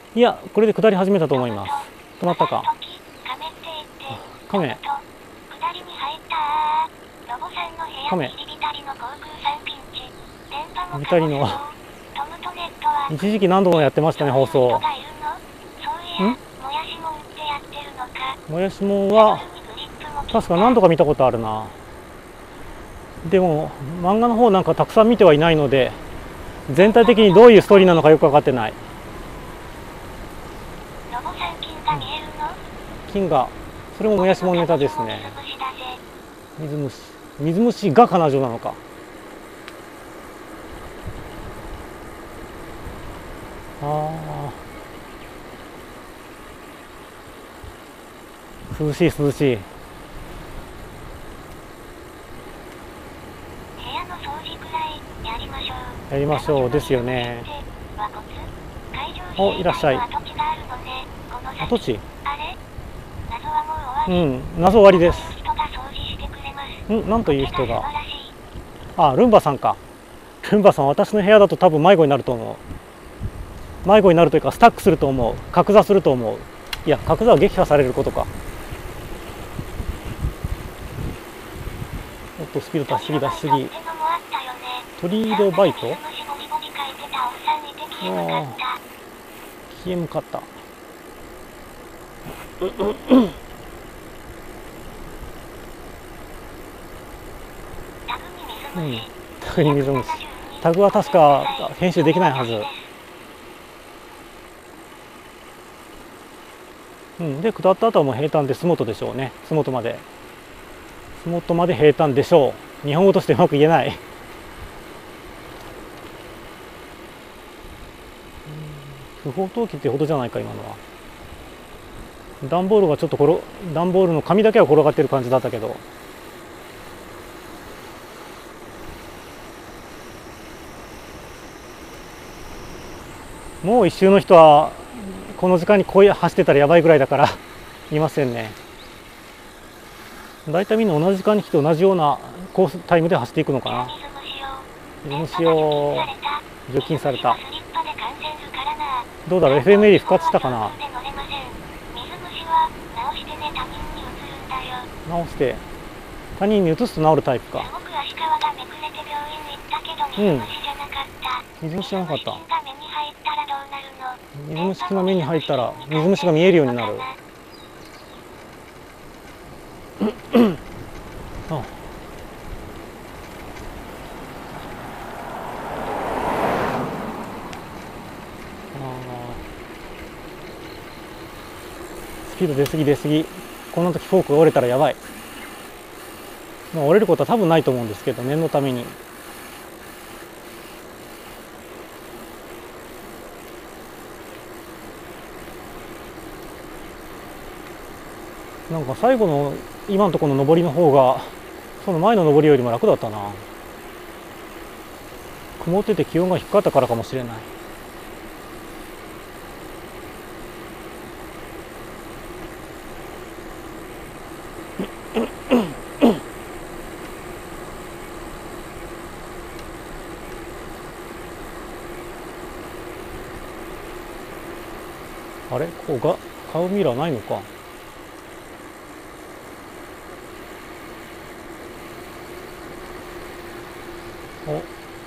いや、これで下り始めたと思います。止まったか。カメ。カメ。ビタリの一時期何度もやってましたね、放送。もやしもんは確か何度か見たことあるな。でも漫画の方なんかたくさん見てはいないので、全体的にどういうストーリーなのかよく分かってない。金が、それももやしもんネタですね。水虫、水虫が彼女なのか。ああ、涼しい涼しい。やりましょうですよね。お、いらっしゃい。跡地。うん、謎終わりです。なんという人が。あ、ルンバさんか。ルンバさん、私の部屋だと多分迷子になると思う。迷子になるというか、スタックすると思う。格座すると思う。いや、格座は撃破されることか。おっと、スピード出しすぎ出しすぎ。トリードバイト。消え向かった。うん、タグに水虫。タグは確か編集できないはず。うん、で下った後はもう平坦で洲本でしょうね。洲本まで平坦でしょう。日本語としてうまく言えない。不法投棄ってほどじゃないか今のは。段ボールがちょっと段ボールの紙だけは転がってる感じだったけど。もう一周の人はこの時間にこう走ってたらやばいぐらいだからいませんね。だいたいみんな同じ時間に来て同じようなコースタイムで走っていくのかな。水虫を除菌された。どうだろう、 FML 復活したかな。直して他人に移すと治るタイプか。うん、水虫じゃなかった。水虫が目に入ったら水虫が見えるようになる。あ、スピード出すぎ。この時フォークが折れたらやばい。まあ、折れることは多分ないと思うんですけど、念のために。なんか最後の今のところの上りの方がその前の上りよりも楽だったな。曇ってて気温が低かったからかもしれない。あれ、ここがカウミラーないのか。お、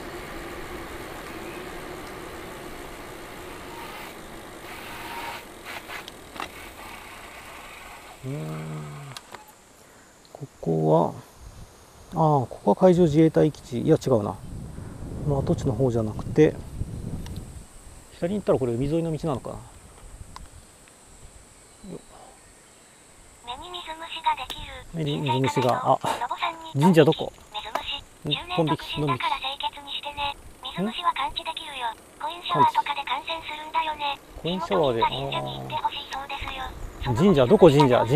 ここはここは海上自衛隊基地。いや違うな、まあ、跡地の方じゃなくて左に行ったらこれ海沿いの道なのかな。目に水虫が。神社どこ。日本引きの道。コインシャワーで。神社どこ。神社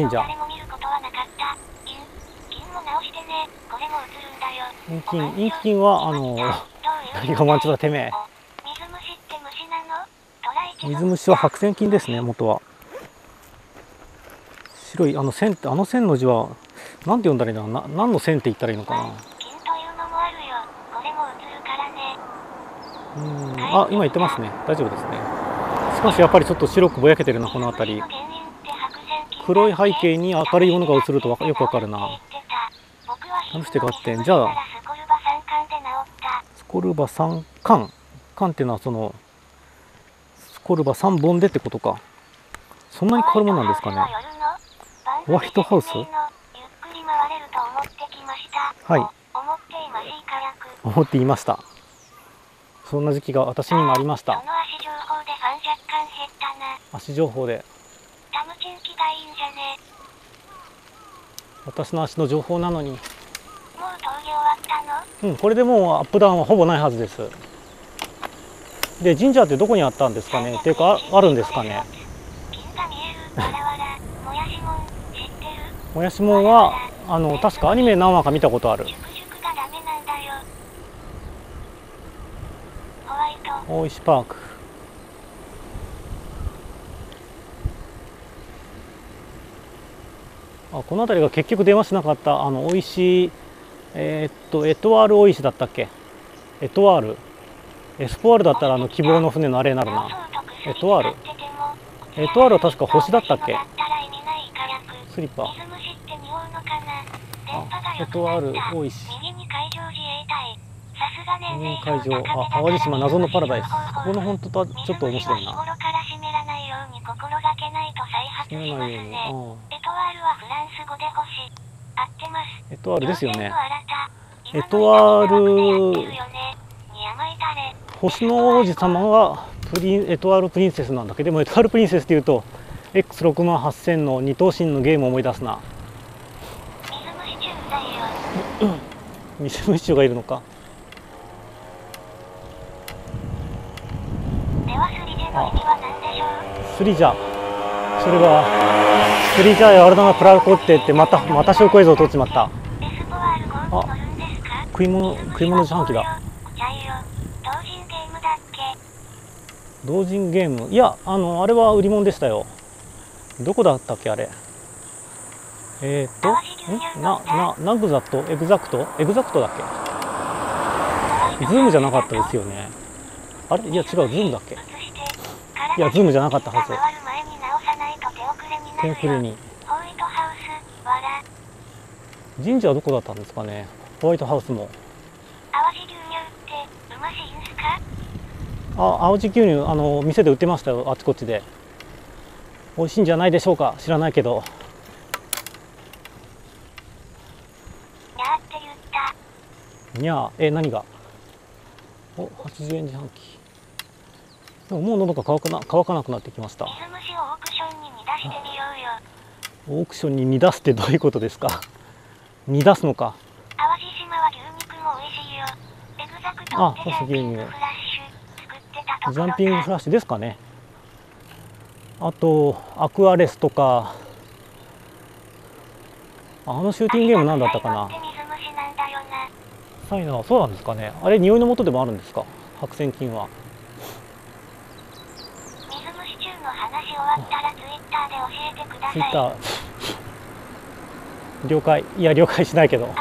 陰菌は何が満潮だてめえ。水虫は白線菌ですね、元は。白い線って、線の字はなんて読んだらいいのかな。何の線って言ったらいいのかな。今言ってますね。大丈夫ですね。少かしやっぱりちょっと白くぼやけてるな、この辺り。黒い背景に明るいものが映るとよくわかるな。どうしてかって、じゃあスコルバ3缶缶っていうのはそのスコルバ3本でってことか。そんなにかかるもんなんですかね。ホワイトハウス、はい、思っていました。そんな時期が私にもありました。足情報で私の足の情報なのに。うん、これでもうアップダウンはほぼないはずです。で、神社ってどこにあったんですかね。っていうか、あるんですかね。もやしもんは確かアニメ何話か見たことある。大石パーク。この辺りが結局電話しなかった大石、エトワール大石だったっけ。エトワール、エスポワールだったら希望の船のあれになるな。エトワール、エトワールは確か星だったっけ。スリッパ、エトワール大石、右海上、淡路島謎のパラダイス。ここの本当とはちょっと面白いな。閉めないように。エトワールですよね。エトワール、星の王子様はエトワールプリンセスなんだけど、でもエトワールプリンセスっていうと X68000 の二頭身のゲームを思い出すな。水虫虫がいるのか。スリジャ、それはスリジャやアルダナプラコって言ってまた証拠映像を撮っちまった。食い物自販機だ。同人ゲーム、いやあれは売り物でしたよ。どこだったっけあれ。ナグザット、エグザクトだっけ。ズームじゃなかったですよね。あれ、いや違う、ズームだっけ。いやズームじゃなかったはず。手遅れに。神社はどこだったんですかね。ホワイトハウスも。青地牛乳店で売ってましたよ、あちこちで。美味しいんじゃないでしょうか。知らないけど。にゃー、何が。80円自販機。でももう喉が乾かなくなってきました。オークションに煮出すってどういうことですか。煮出すのか。そうそう、牛乳。ジャンピングフラッシュですかね。あとアクアレスとか、シューティングゲーム何だったかな。サイナー、そうなんですかね。あれ匂いの元でもあるんですか、白癬菌は。ツイッター了解。いや了解しないけど。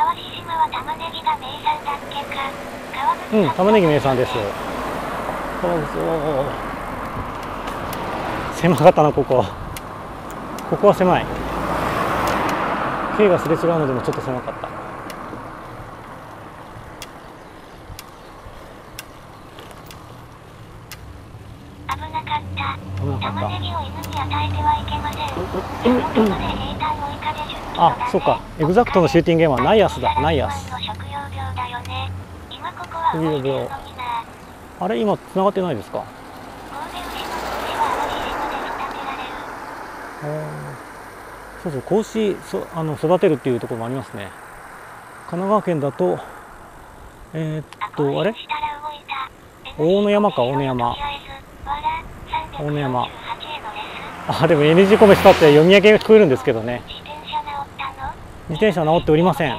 うん、玉ねぎ名産です。狭かったな、ここは狭い。軽がすれ違うのでもちょっと狭かった。危なかった。そうか。エグザクトのシューティングゲームはナイアスだ。ナイアス。あれ今繋がってないですか。そうそう、子牛育てるっていうところもありますね。神奈川県だとあれ大野山か。大野山。でも NG コメしたって読み上げが聞こえるんですけどね。自転車直っておりません。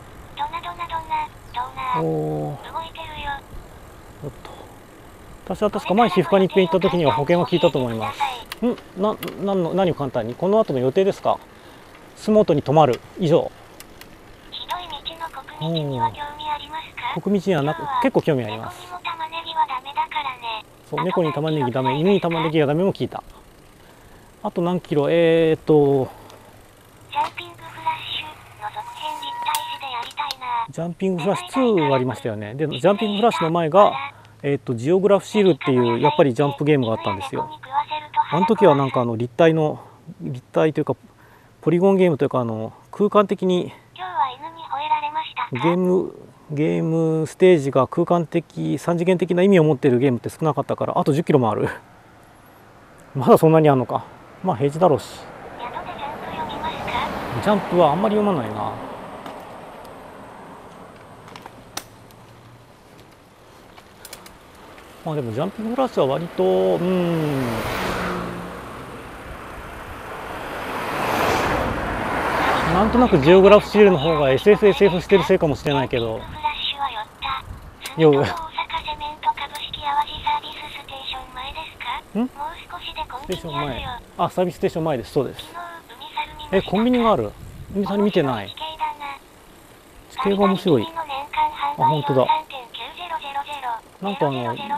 私は確か前皮膚科に一遍行った時には保険は効いたと思います。何を簡単に、この後の予定ですか。洲本に泊まる以上。国道には結構興味あります。 そう、猫に玉ねぎダメ、犬に玉ねぎがダメも聞いた。あと何キロ、 ジャンピングフラッシュの続編立体視でやりたいな。 ジャンピングフラッシュ2がありましたよね。で、ジャンピングフラッシュの前が、ジオグラフシールっていうやっぱりジャンプゲームがあったんですよ。あの時はなんか立体というかポリゴンゲームというか空間的にゲームステージが空間的3次元的な意味を持っているゲームって少なかったから、あと10キロもある。まだそんなにあるのか。まあ平地だろうし。ジャンプはあんまり読まないな。まあでもジャンピングフラッシュは割となんとなくジオグラフシールの方が SF してるせいかもしれないけど、よう。ステーション前。あ、サービスステーション前です。そうです。コンビニがある。海さん見てない。地形が面白い。あ、本当だ。なんか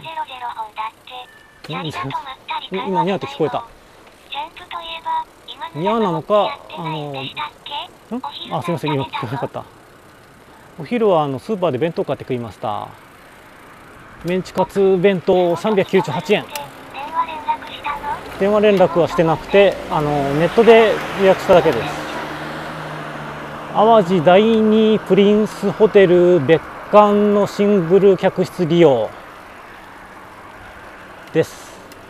今ニャーって聞こえた。ニャーなのか、あ、すみません、今聞こえなかった。お昼はスーパーで弁当買って食いました。メンチカツ弁当398円。電話連絡はしてなくて、ネットで予約しただけです。淡路第二プリンスホテル別館のシングル客室利用です。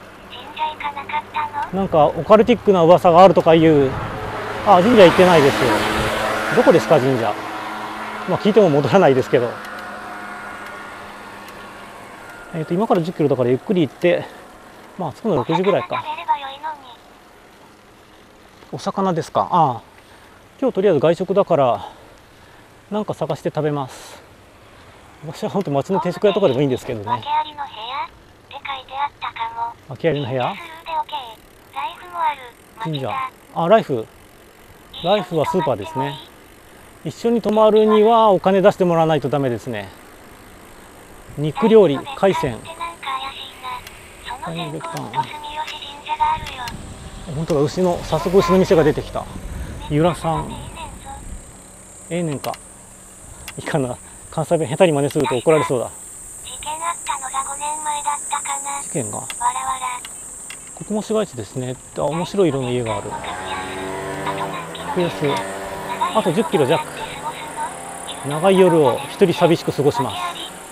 なんかオカルティックな噂があるとかいう。あ、神社行ってないですよ。どこですか神社。まあ聞いても戻らないですけど。今から10キロだからゆっくり行って、まあ着くの6時ぐらいか。お魚ですか。ああ、今日とりあえず外食だからなんか探して食べます。私は本当町の定食屋とかでもいいんですけどね。訳ありの部屋。神社。あ、ライフはスーパーですね。一緒に泊まるにはお金出してもらわないとダメですね。肉料理、海鮮。本当だ、早速牛の店が出てきた。由良さん。ええねんか。いかな。関西弁下手に真似すると怒られそうだ。事件が。ここも市街地ですね。あ、面白い色の家がある。あと10キロ弱。長い夜を一人寂しく過ごします。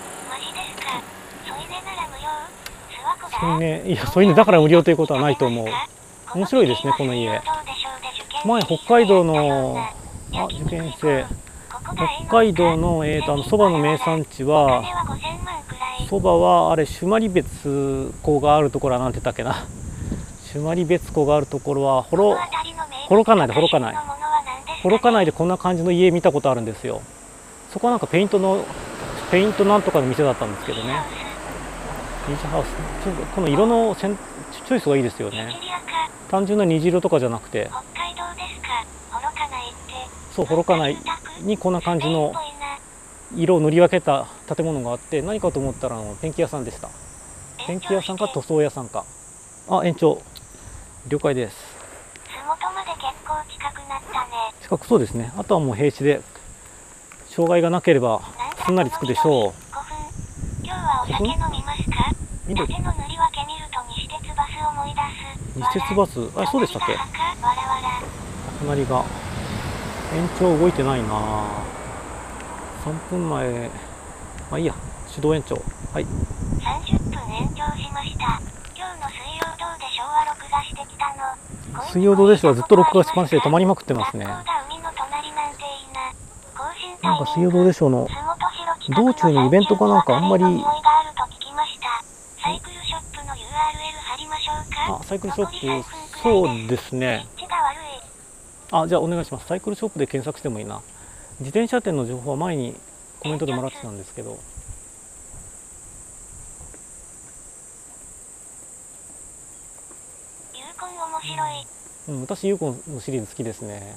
添い寝、いや、添い寝だから無料ということはないと思う。面白いですね、この家。前、北海道の、受験生。北海道の、そばの名産地は、そばは、あれ、朱鞠別湖があるところはなんて言ったっけな。朱鞠別湖があるところは、幌加内でこんな感じの家見たことあるんですよ。そこはなんかペイントなんとかの店だったんですけどね。ビーチハウス。この色のチョイスがいいですよね。単純な虹色とかじゃなくて。そう、幌加内にこんな感じの色を塗り分けた建物があって、何かと思ったらペンキ屋さんでした。ペンキ屋さんか塗装屋さんか。あ、延長。了解です。近くそうですね。あとはもう平地で障害がなければすんなり着くでしょう。西鉄バス、あ、そうでしたっけ。隣が延長動いてないな。3分前。まあいいや、手動延長。はい。30分延長しました。今日の水曜どうでしょうは録画してきたの。水曜どうでしょうはずっと録画しっぱなしで止まりまくってますね。なんか水曜どうでしょうの道中にイベントかなんかあんまり。あ、サイクルショップ、そうですね。あ、じゃあお願いします。サイクルショップで検索してもいいな。自転車店の情報は前にコメントでもらってたんですけど。うん、私ユーコンのシリーズ好きですね。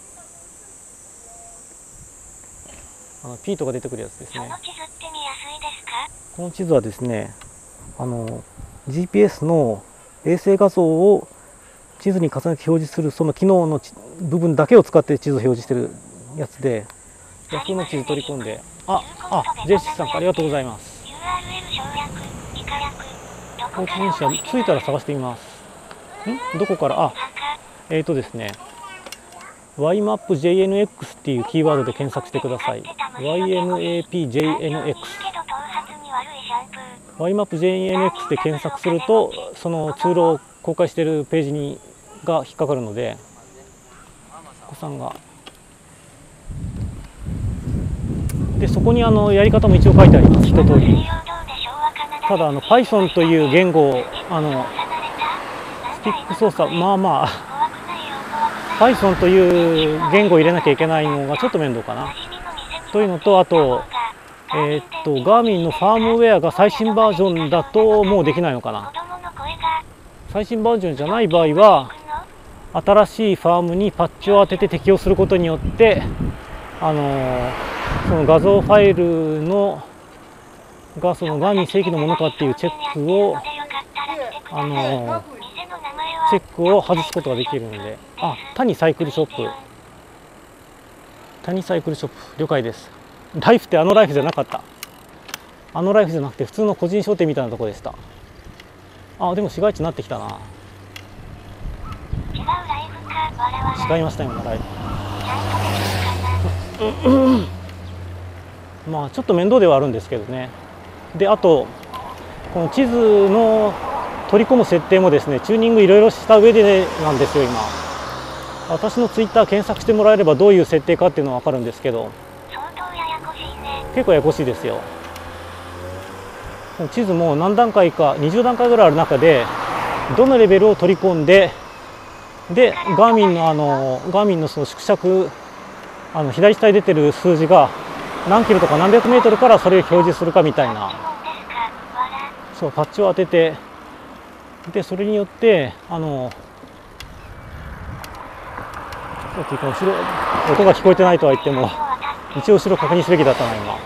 ピートが出てくるやつですね。この地図はですね、 GPS の衛星画像を地図に重ねて表示するその機能の部分だけを使って地図を表示してるやつで、ヤフーの地図取り込んで、ジェシーさんありがとうございます。交通電車着いたら探してみます。どこから？ですね、YMAPJNX っていうキーワードで検索してください。YMAPJNX。YMAPJNX で検索すると、その通路を公開しているページが引っかかるので、お子さんが。で、そこにやり方も一応書いてあります、一通り。ただPython という言語をスティック操作、Python という言語を入れなきゃいけないのがちょっと面倒かな。というのと、あと、ガーミンのファームウェアが最新バージョンだともうできないのかな。最新バージョンじゃない場合は、新しいファームにパッチを当てて適用することによって、その画像ファイルがそのガーミン正規のものかっていうチェックを外すことができるので、谷サイクルショップ、了解です。ライフってライフじゃなかった。ライフじゃなくて普通の個人商店みたいなところでした。でも市街地になってきたな。違いました、今のライフ。ちょっと面倒ではあるんですけどね。で、あとこの地図の取り込む設定もですね、チューニングいろいろした上でなんですよ。今私のツイッター検索してもらえればどういう設定かっていうのは分かるんですけど、結構ややこしいですよ。地図も何段階か20段階ぐらいある中で、どのレベルを取り込んで、ガーミンのその縮尺、左下に出てる数字が何キロとか何百メートルからそれを表示するかみたいな、そうパッチを当てて、でそれによって後ろ音が聞こえてないとは言っても一応後ろ確認すべきだったな今。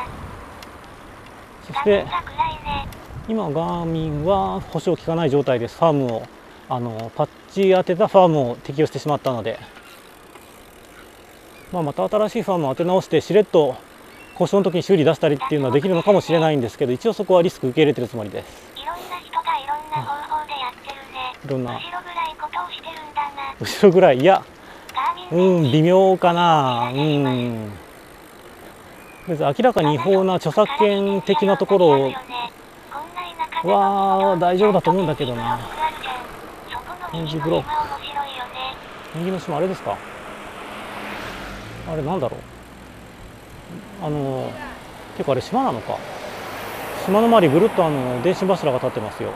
そして今ガーミンは保証効かない状態です。ファームをパッチ当てたファームを適用してしまったので、また新しいファームを当て直してしれっと故障の時に修理出したりっていうのはできるのかもしれないんですけど、一応そこはリスク受け入れてるつもりです。 いろんな人がいろんな方法でやってるね。 いろんな後ろぐらいことをしてるんだな。 後ろぐらい、いや微妙かな。別に明らかに違法な著作権的なところは大丈夫だと思うんだけどな。展示ブロック、ペンギンの島あれですか。あれなんだろう。結構あれ島なのか。島の周りぐるっと電信柱が立ってますよ。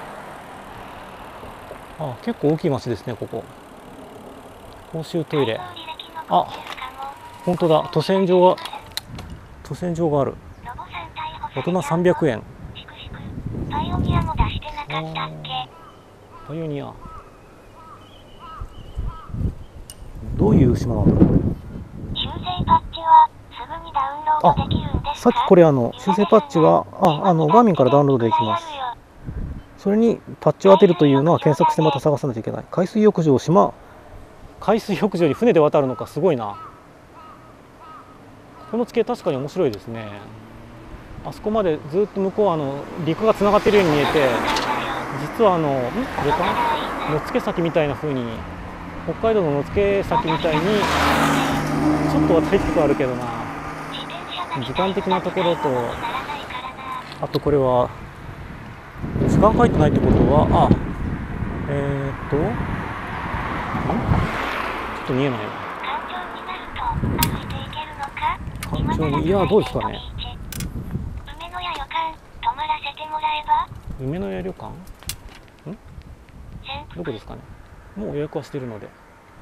結構大きい町ですねここ。公衆トイレ、本当だ、渡船場がある。大人300円。 パイオニアも出してなかったっけ。 パイオニアどういう島なんだろう。 修正パッチはすぐにダウンロードできるんですか。 さっきこれ修正パッチはガーミンからダウンロードできます。それにパッチを当てるというのは検索してまた探さないといけない。海水浴場に船で渡るのか、すごいな。この地形確かに面白いですね。あそこまでずっと向こう陸がつながっているように見えて、実は野付岬みたいな風に、北海道の野付岬みたいにちょっと渡りつつあるけどな。時間的なところと、あとこれは時間書いてないってことはちょっと見えない。環状に、いやどうですかね。梅の屋旅館どこですかね。もう予約はしているので。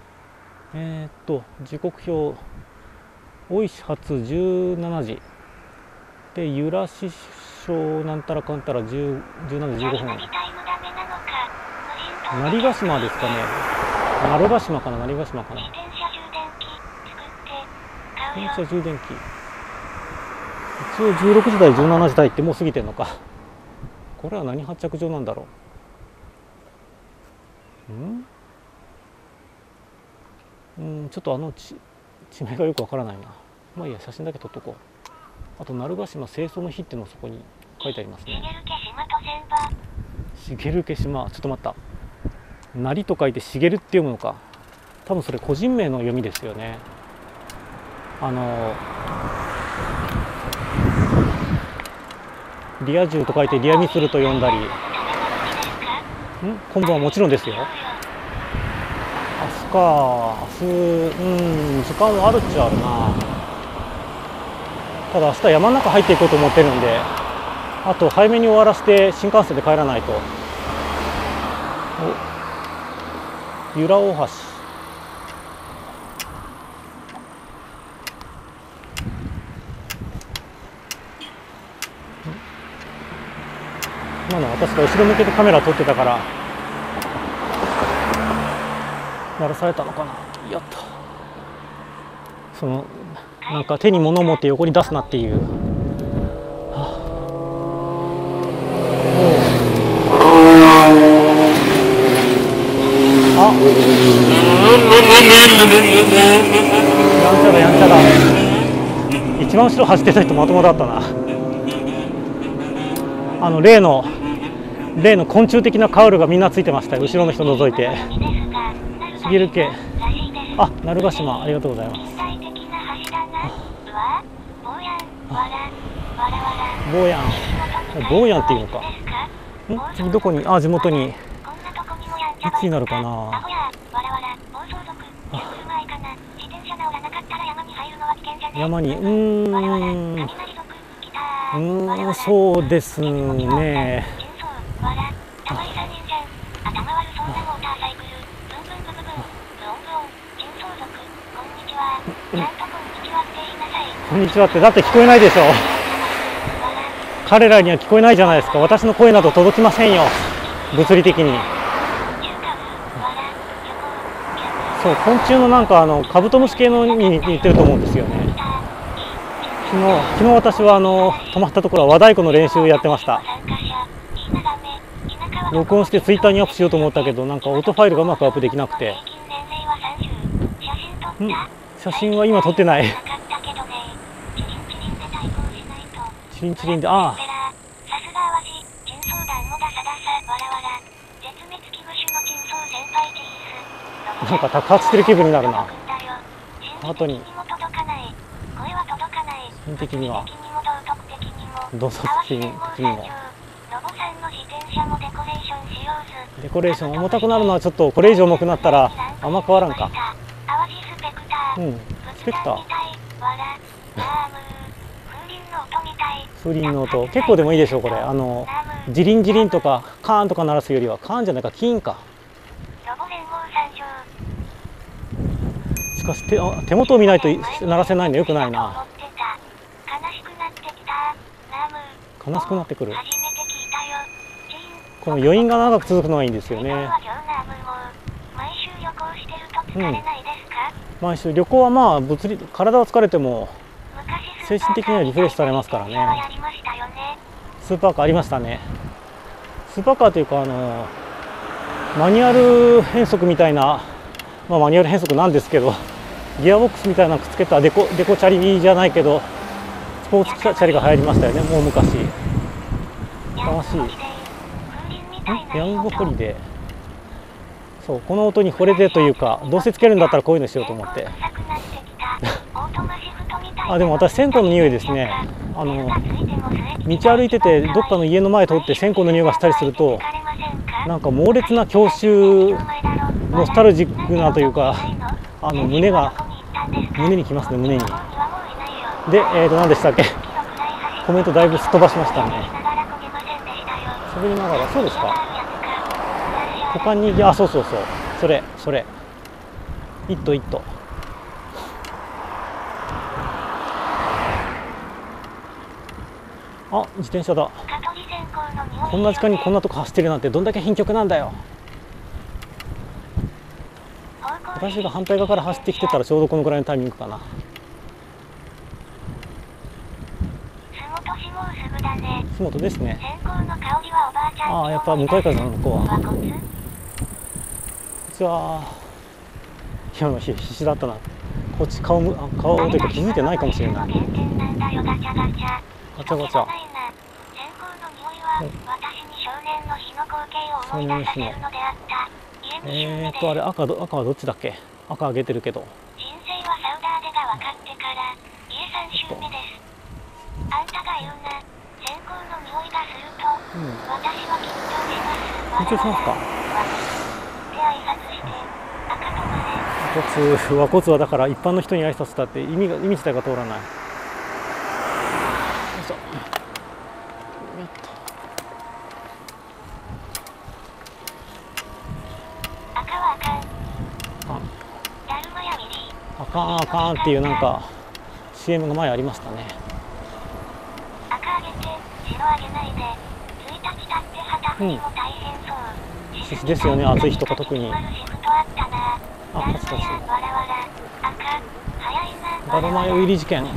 時刻表、大石発17時で、由良市小なんたらかんたら17時15分。成ヶ島ですかね。鳴ヶ島かな、成ヶ島かな。自転車充電器。一応16時台17時台ってもう過ぎてんのか。これは何発着場なんだろちょっと地名がよくわからないな。まあいいや、写真だけ撮っとこう。あと鳴ヶ島清掃の日っていうのがそこに書いてありますね。茂気島、ちょっと待った。なりと書いて茂って読むのか。多分それ個人名の読みですよね。リア充と書いてリアミスルと読んだり。今度はもちろんですよ。明日か、明日、時間はあるっちゃあるな。ただ明日山の中入っていこうと思ってるんで、あと早めに終わらせて新幹線で帰らないと。由良大橋。今の私が後ろ向けてカメラ撮ってたから鳴らされたのかな。やった。なんか手に物を持って横に出すなっていう。やんちゃだやんちゃだ。一番後ろ走ってた人まともだったな。例の昆虫的なカウルがみんなついてましたよ。後ろの人除いて。茂気、鳴ヶ島、ありがとうございます。坊やんっていうのか。次どこに、地元にいつになるかな。山にそうですね。こんにちはってだって聞こえないでしょ。彼らには聞こえないじゃないですか。私の声など届きませんよ、物理的に。そう、昆虫のなんかカブトムシ系のに似てると思うんですよね。昨日私は泊まったところは和太鼓の練習やってました。録音してツイッターにアップしようと思ったけど、なんか音ファイルがうまくアップできなくて。写真は今撮ってない。チリンチリンで、なんか宅発してる気分になるな。後に人的には動作的にもデコレーション重たくなるのはちょっとこれ以上重くなったらあんま変わらんか。スペクター風鈴の音結構でもいいでしょう。これジリンジリンとかカーンとか鳴らすよりはカーンじゃないかキーンか。しかし手元を見ないと鳴らせないのよくないな。悲しくなってくる。この余韻が長く続くのがいいんですよね。毎週旅行はまあ体は疲れても精神的にはリフレッシュされますからね。スーパーカーありましたね。スーパーカーというかマニュアル変速みたいな、マニュアル変速なんですけどギアボックスみたいなのくっつけたデコチャリじゃないけどスポーツチャリが流行りましたよね、もう昔。楽しい。ヤングホリデー。そう、この音に惚れてというか、どうせつけるんだったらこういうのしようと思って。でも私線香の匂いですね。道歩いててどっかの家の前通って線香の匂いがしたりすると、なんか猛烈な郷愁ノスタルジックなというか、胸にきますね、胸に。で、何でしたっけ。コメントだいぶすっ飛ばしましたね。喋りながら、そうですか。他に、そう、それ。イット。自転車だ。こんな時間にこんなとこ走ってるなんてどんだけ貧極なんだよ。私が反対側から走ってきてたらちょうどこのぐらいのタイミングかな。洲本ですね。やっぱ向かい風の向こうは。 ちは。今の日必死だったな。こっち顔というか気づいてないかもしれない。ガチャガチャ。少年の日の。あれ赤はどっちだっけ？赤あげてるけど。 人生はサウダーデが分かってから家3周目です。あんたが言うな。線香の匂いがすると、私は緊張します。 緊張しますか？ で挨拶して赤止まれ。 和骨はだから一般の人に挨拶だって意味自体が通らない。よいしょ。 赤はあかん。 あかんあかんっていうなんか CM が前ありましたね。 赤あげて白あげないで。1日経って旗振りも大変そう。 ですよね、暑い日とか特に。 あ、 パチパチ。 早いな。 だるま湯入り事件。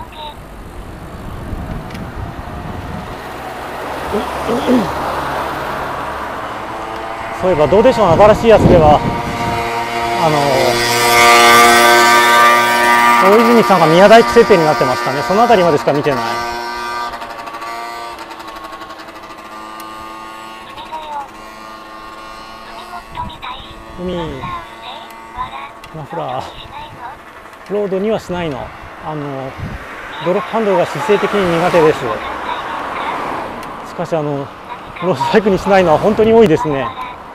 そういえばどうでしょう、新しいやつでは大泉さんが宮大工設定になってましたね。そのあたりまでしか見てない。海マフラーロードにはしないの。ドロップハンドルが姿勢的に苦手です。しかしロードバイクにしないのは本当に多いですね。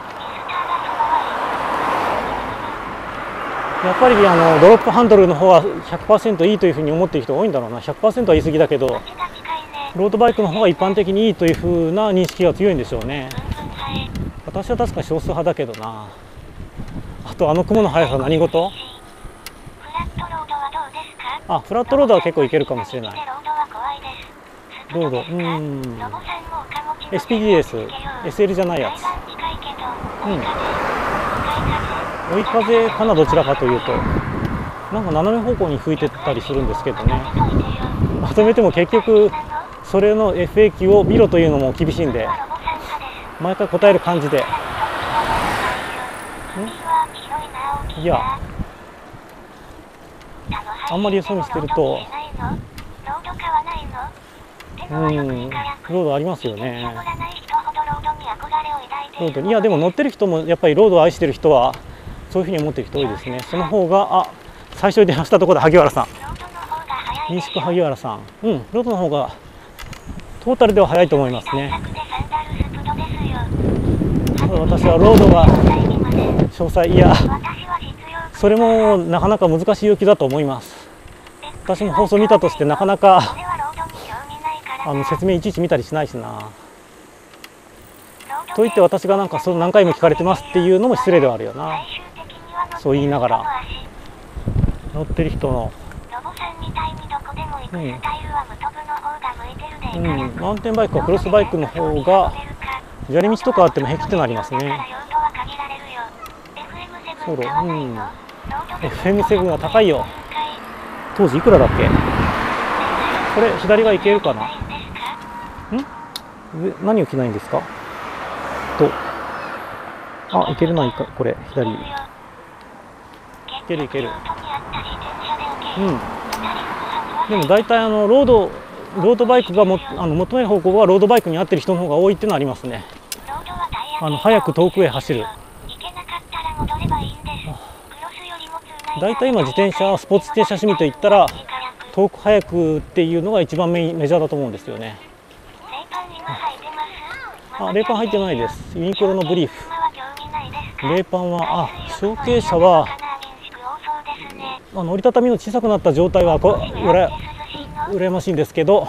やっぱりドロップハンドルの方は 100% いいというふうに思っている人が多いんだろうな。 100% は言い過ぎだけど、ロードバイクの方が一般的にいいというふうな認識が強いんでしょうね。私は確か少数派だけどな。あと雲の速さ何事？あ、フラットロードは結構いけるかもしれない。ロード、SPG です。SL じゃないやつ。追い風かな、どちらかというと。なんか斜め方向に吹いてったりするんですけどね。まとめても結局それの FAQ を見ろというのも厳しいんで、毎回答える感じで。いや、あんまりよそ見してるとロードありますよね。ロード、いやでも乗ってる人もやっぱりロードを愛してる人はそういうふうに思ってる人多いですね。その方が、最初に電話したところで萩原さん、民宿萩原さん、ロードの方がトータルでは早いと思いますね。私はロードが詳細、いやそれもなかなか難しい要求だと思います。私も放送見たとしてなかなか説明いちいち見たりしないしな。といって私がなんか何回も聞かれてますっていうのも失礼ではあるよな。そう言いながら乗ってる人の、マウンテンバイクかクロスバイクの方が砂利道とかあっても平気ってなりますね。そうだ、FM7 は高いよ。当時いくらだっけ？これ左がいけるかな？何を着ないんですか？いけるな、これ左。いけるいける。でも大体ロードバイクが求める方向はロードバイクに合ってる人の方が多いっていうのはありますね。早く遠くへ走る。大体今自転車スポーツ自転車趣味といったら遠く早くっていうのが一番メジャーだと思うんですよね。レーパン入ってないです。ユニクロのブリーフ。レーパンは小径車は折りたたみの小さくなった状態は羨ましいんですけど、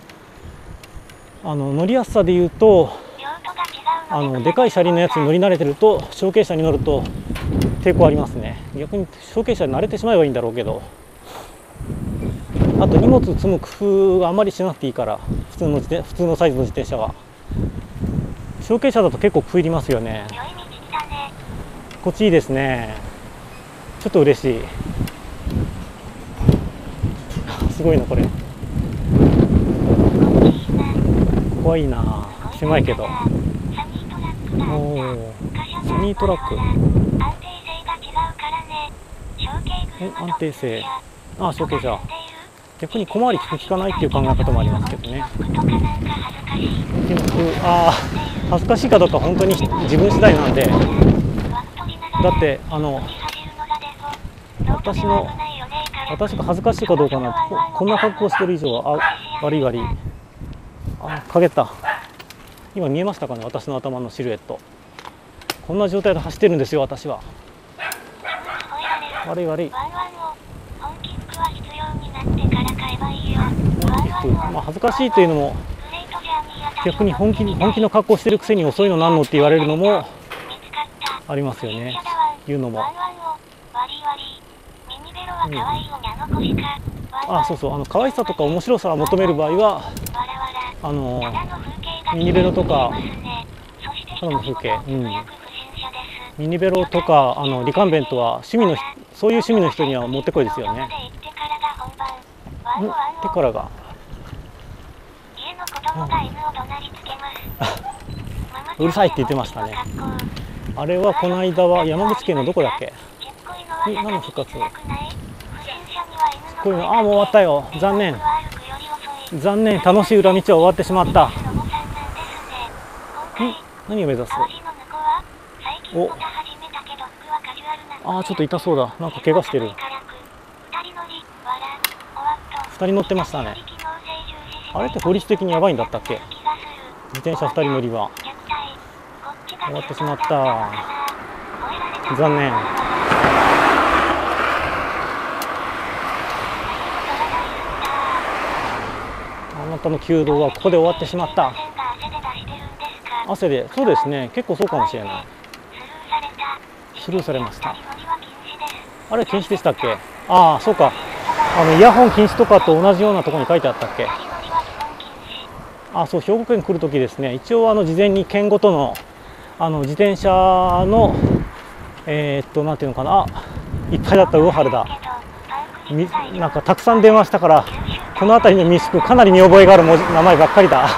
乗りやすさでいうとでかい車輪のやつに乗り慣れてると小径車に乗ると抵抗ありますね。逆に小径車に慣れてしまえばいいんだろうけど、あと荷物積む工夫があまりしなくていいから、普通のサイズの自転車は。小径車だと結構工夫いりますよね。こっちいいですね。ちょっと嬉しい。すごいなこれ。怖いな。狭いけど。サニートラック。 安定性が違うからね。小径車と安定性。ああ、小径じゃ車。逆に小回り利く利かないっていう考え方もありますけどね。でも恥ずかしいかどうか本当に自分次第なんで、だって私が恥ずかしいかどうかなんて、こんな格好してる以上は悪い悪い。陰った。今見えましたかね、私の頭のシルエット。こんな状態で走ってるんですよ、私は。悪い悪い。恥ずかしいというのも、逆に本気の格好してるくせに遅いのなんのって言われるのもありますよね。言うのも。そうそう、可愛さとか面白さを求める場合はミニベロとかただの風景、ミニベロとかリカンベントはそういう趣味の人にはもってこいですよね。手からがうるさいって言ってましたね。あれはこの間は山口県のどこだっけに何の復活、こういうの、もう終わったよ。残念、楽しい裏道は終わってしまった。何を目指す？ちょっと痛そうだ。なんか怪我してる。2人乗ってましたね。あれって法律的にやばいんだったっけ？自転車2人乗りは。終わってしまった。残念。あなたの弓道はここで終わってしまった。汗で、そうですね、結構そうかもしれない。スルーされました。あれ禁止でしたっけ？そうか。イヤホン禁止とかと同じようなところに書いてあったっけ？そう、兵庫県来るときですね、一応事前に県ごとの自転車のなんていうのかな、いっぱいだった魚原だ。なんかたくさん電話したから、この辺りの民宿かなり見覚えがある名前ばっかりだ。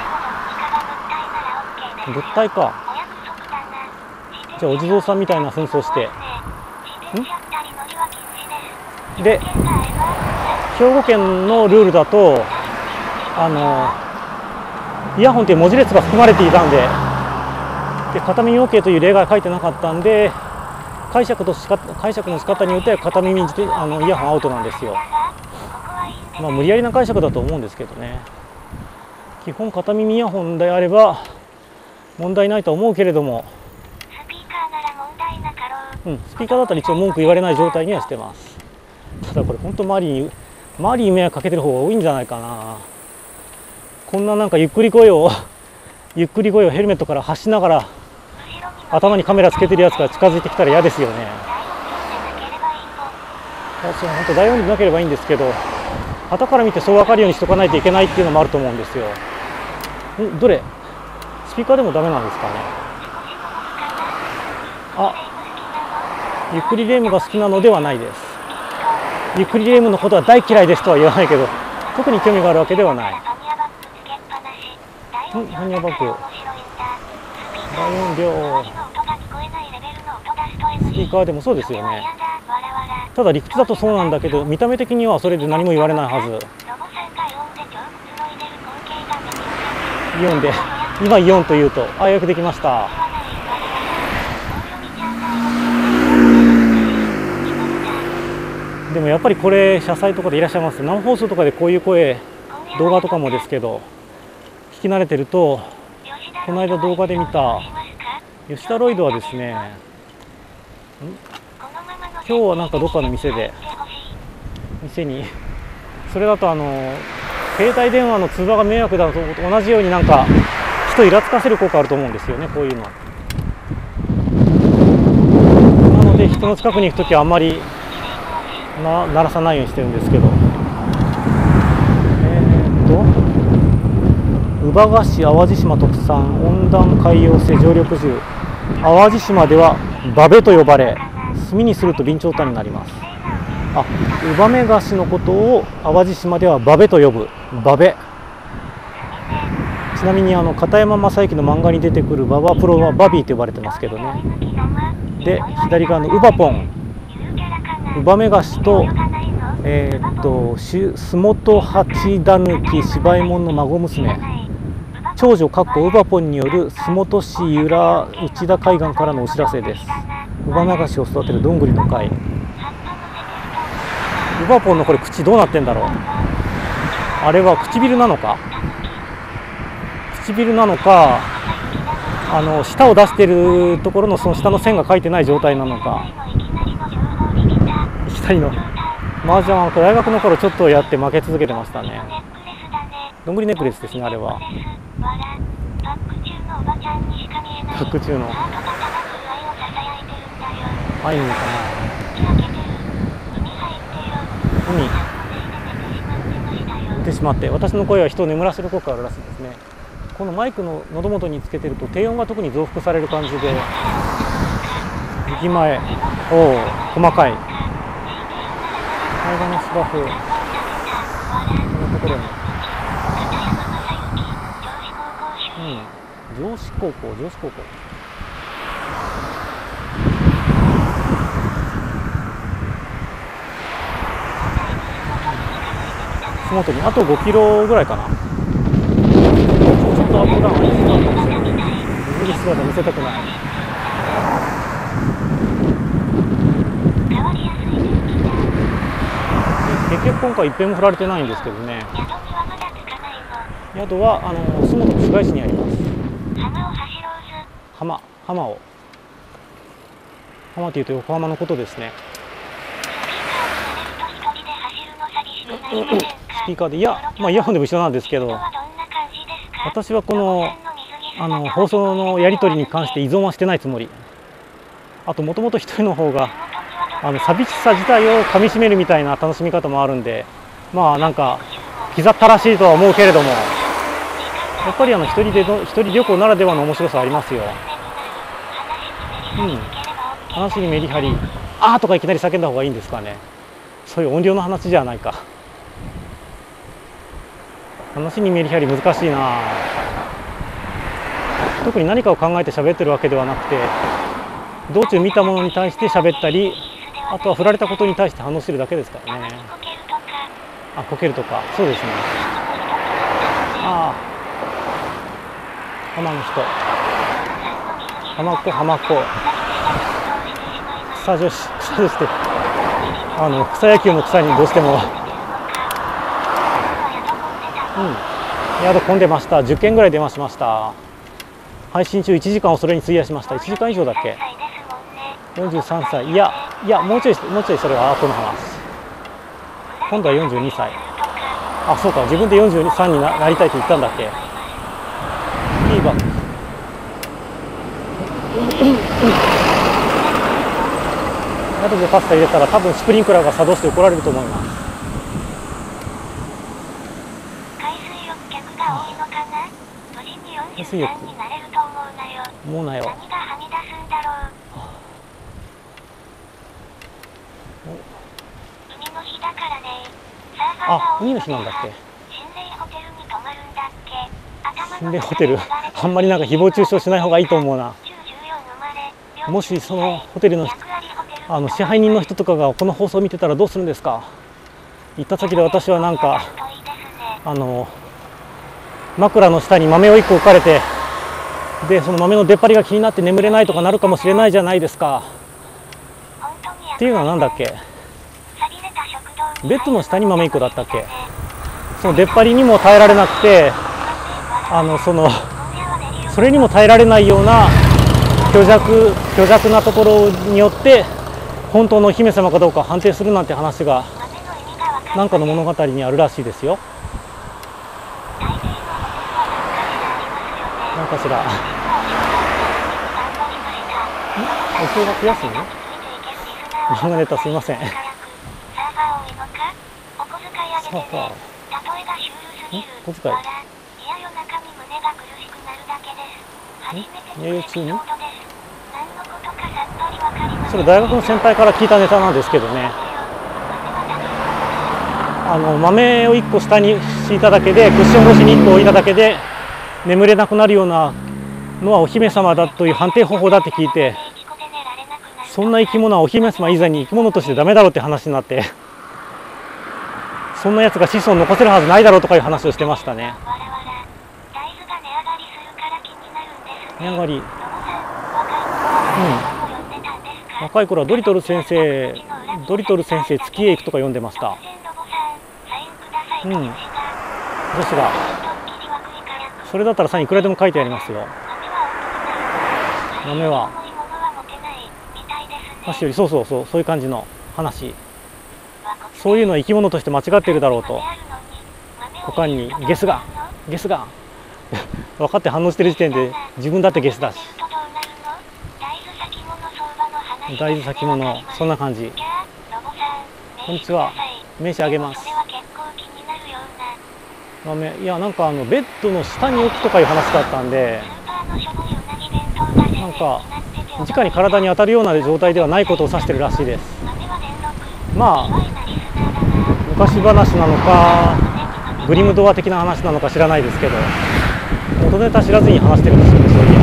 物体か。じゃあお地蔵さんみたいな紛争して。で、兵庫県のルールだとイヤホンという文字列が含まれていたんで、片耳 OK という例外書いてなかったんで、解釈の仕方によっては片耳イヤホンアウトなんですよ。無理やりな解釈だと思うんですけどね。基本片耳イヤホンであれば問題ないと思うけれども、スピーカーだったら一応文句言われない状態にはしてます。ただこれ本当周りに迷惑かけてる方が多いんじゃないかな。こんななんかゆっくり声をヘルメットから発しながら頭にカメラつけてるやつが近づいてきたら嫌ですよね。本当大音量でなければいいんですけど、旗から見てそう分かるようにしとかないといけないっていうのもあると思うんですよ。どれ？スピーカーでもダメなんですかね。ゆっくりレームが好きなのではないです。ゆっくりレームのことは大嫌いですとは言わないけど、特に興味があるわけではない。ハニャバッグ。大音量。スピーカーでもそうですよね。ただ理屈だとそうなんだけど、見た目的にはそれで何も言われないはず。イオンで、今イオンというと、よくできました。でもやっぱりこれ車載とかでいらっしゃいます。生放送とかでこういう声、動画とかもですけど聞き慣れてると、この間動画で見た吉田ロイドはですね、今日はなんかどっかの店にそれだと携帯電話の通話が迷惑だと同じようになんか人イラつかせる効果あると思うんですよね、こういうの。なので人の近くに行くときはあんまり鳴らさないようにしてるんですけど、乳母菓子淡路島特産温暖海洋性常緑樹、淡路島ではバベと呼ばれ、炭にすると備長炭になります。乳母芽菓子のことを淡路島ではバベと呼ぶ。バベ。 ちなみに片山正幸の漫画に出てくるババプロはバビーと呼ばれてますけどね。で左側のウバポン、ウバメガシと洲本八田貫芝居門の孫娘、長女ウバポンによる洲本市由良内田海岸からのお知らせです。ウバメガシを育てるどんぐりの会。ウバポンのこれ口どうなってんだろう。あれは唇なのか、唇なのか、舌を出してるところのその下の線が書いてない状態なのか。行きたいの麻雀は大学の頃ちょっとやって負け続けてましたね。どんぐりネックレスですね、あれは。バック中の愛のかな。海出てしまって、私の声は人を眠らせる効果があるらしいですね。このマイクの喉元につけてると低音が特に増幅される感じで、右前、細かい間の芝生、このところに、上司高校、ふもとにあと5キロぐらいかな。ちょっとアップダウンありそうなんですよ。水着姿見せたくない。結局今回一遍も振られてないんですけどね。宿は洲本の市街地にあります。浜というと横浜のことですね。スピーカーで、イヤホンでも一緒なんですけど、私はこの放送のやり取りに関して依存はしてないつもり。あともともと一人の方が寂しさ自体をかみしめるみたいな楽しみ方もあるんで、なんか気ざったらしいとは思うけれども、やっぱり一人旅行ならではの面白さありますよ。話にメリハリ、あーとかいきなり叫んだ方がいいんですかね。そういう音量の話じゃないか。話にメリハリ難しいな。特に何かを考えて喋ってるわけではなくて、道中見たものに対して喋ったり、あとは振られたことに対して反応してるだけですからね。こけるとか、そうですね。浜の人、浜っ子、草女子って草野球の草にどうしても宿混んでました。10件ぐらい電話しました。配信中1時間をそれに費やしました。1時間以上だっけ。43歳、いやもうちょいそれは後の話。今度は42歳。そうか、自分で43になりたいと言ったんだっけ。いいバック。宿でパスタ入れたら多分スプリンクラーが作動して怒られると思います。海水浴思うなよ。海の日なんだっけ。心霊ホテルあんまりなんか誹謗中傷しない方がいいと思うな。もしそのホテルの支配人の人とかがこの放送を見てたらどうするんですか。行った先で私はなんか枕の下に豆を1個置かれて、でその豆の出っ張りが気になって眠れないとかなるかもしれないじゃないですか。っていうのはなんだっけ、ベッドの下に豆1個だったっけ。その出っ張りにも耐えられなくて、それにも耐えられないような虚弱なところによって本当のお姫様かどうか判定するなんて話が何かの物語にあるらしいですよ。なんかしらお正月休み漫画ネタすいません。小遣い栄養中にそれ大学の先輩から聞いたネタなんですけどね。豆を1個下に敷いただけで、クッション越しに1個置いただけで眠れなくなるようなのはお姫様だという判定方法だって聞いて、そんな生き物はお姫様以前に生き物としてダメだろうって話になって、そんなやつが子孫を残せるはずないだろうとかいう話をしてましたね。値上がり、若い頃はドリトル先生月へ行くとか読んでました。女子がそれだったらサインいくらでも書いてありますよ。豆は箸より、そういう感じの話。そういうのは生き物として間違っているだろうと。股間にゲスが分かって反応してる時点で自分だってゲスだし。大豆先物、そんな感じ。こんにちは、名刺あげます。豆、いや、なんかベッドの下に置くとかいう話だったんで、なんか直に体に当たるような状態ではないことを指してるらしいです。まあ昔話なのかグリム童話的な話なのか知らないですけど、元ネタ知らずに話してるんですよね。そうい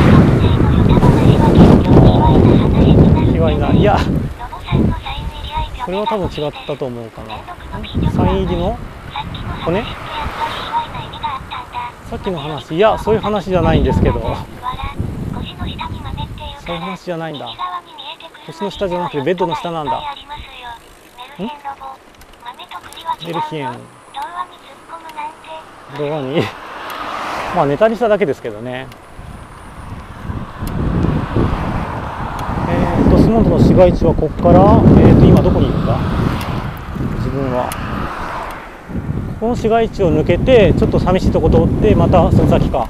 や気はいない。いや、これは多分違ったと思うかな。サイン入りの骨、さっきの話、いや、そういう話じゃないんですけど、そういう話じゃないんだ。腰の下じゃなくてベッドの下なんだ。メルヒエン動画にまあネタにしただけですけどね。スモントの市街地はここから、今どこにいるんだ自分は。この市街地を抜けてちょっと寂しいとこ通ってまたその先か。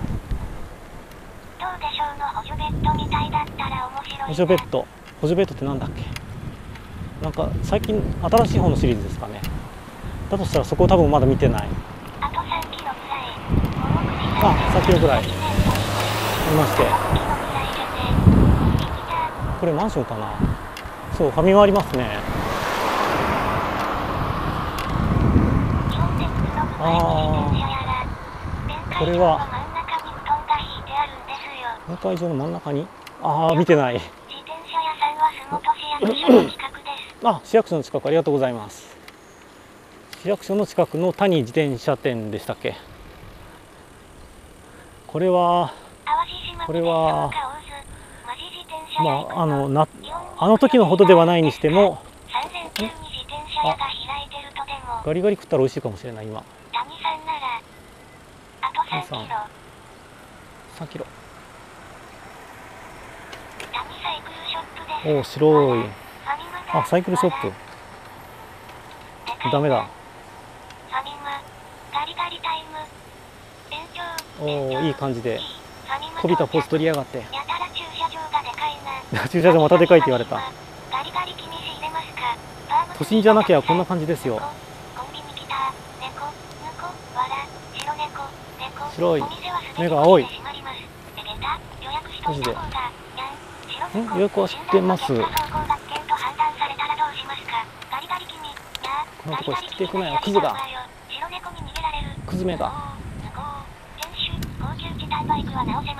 補助ベッドってなんだっけ。なんか最近新しい方のシリーズですかね。だとしたらそこを多分まだ見てない。あ、3キロぐらいありまして、これマンションかな。そう、ファミマありますね。これは宴会場の真ん中に、見てない。あ、市役所の近く、ありがとうございます。市役所の近くの谷自転車店でしたっけ。これはまああの時のほどではないにしても、ガリガリ食ったら美味しいかもしれない。今3キロ。おお、白い。サイクルショップダメだ。おお、いい感じでこびたポーズ取りやがって。駐車場またでかいって言われた。都心じゃなきゃこんな感じですよ。白い、目が青い。マジで予約は知ってます。このとこ引きていくなよ、クズが。クズめが。単バイク。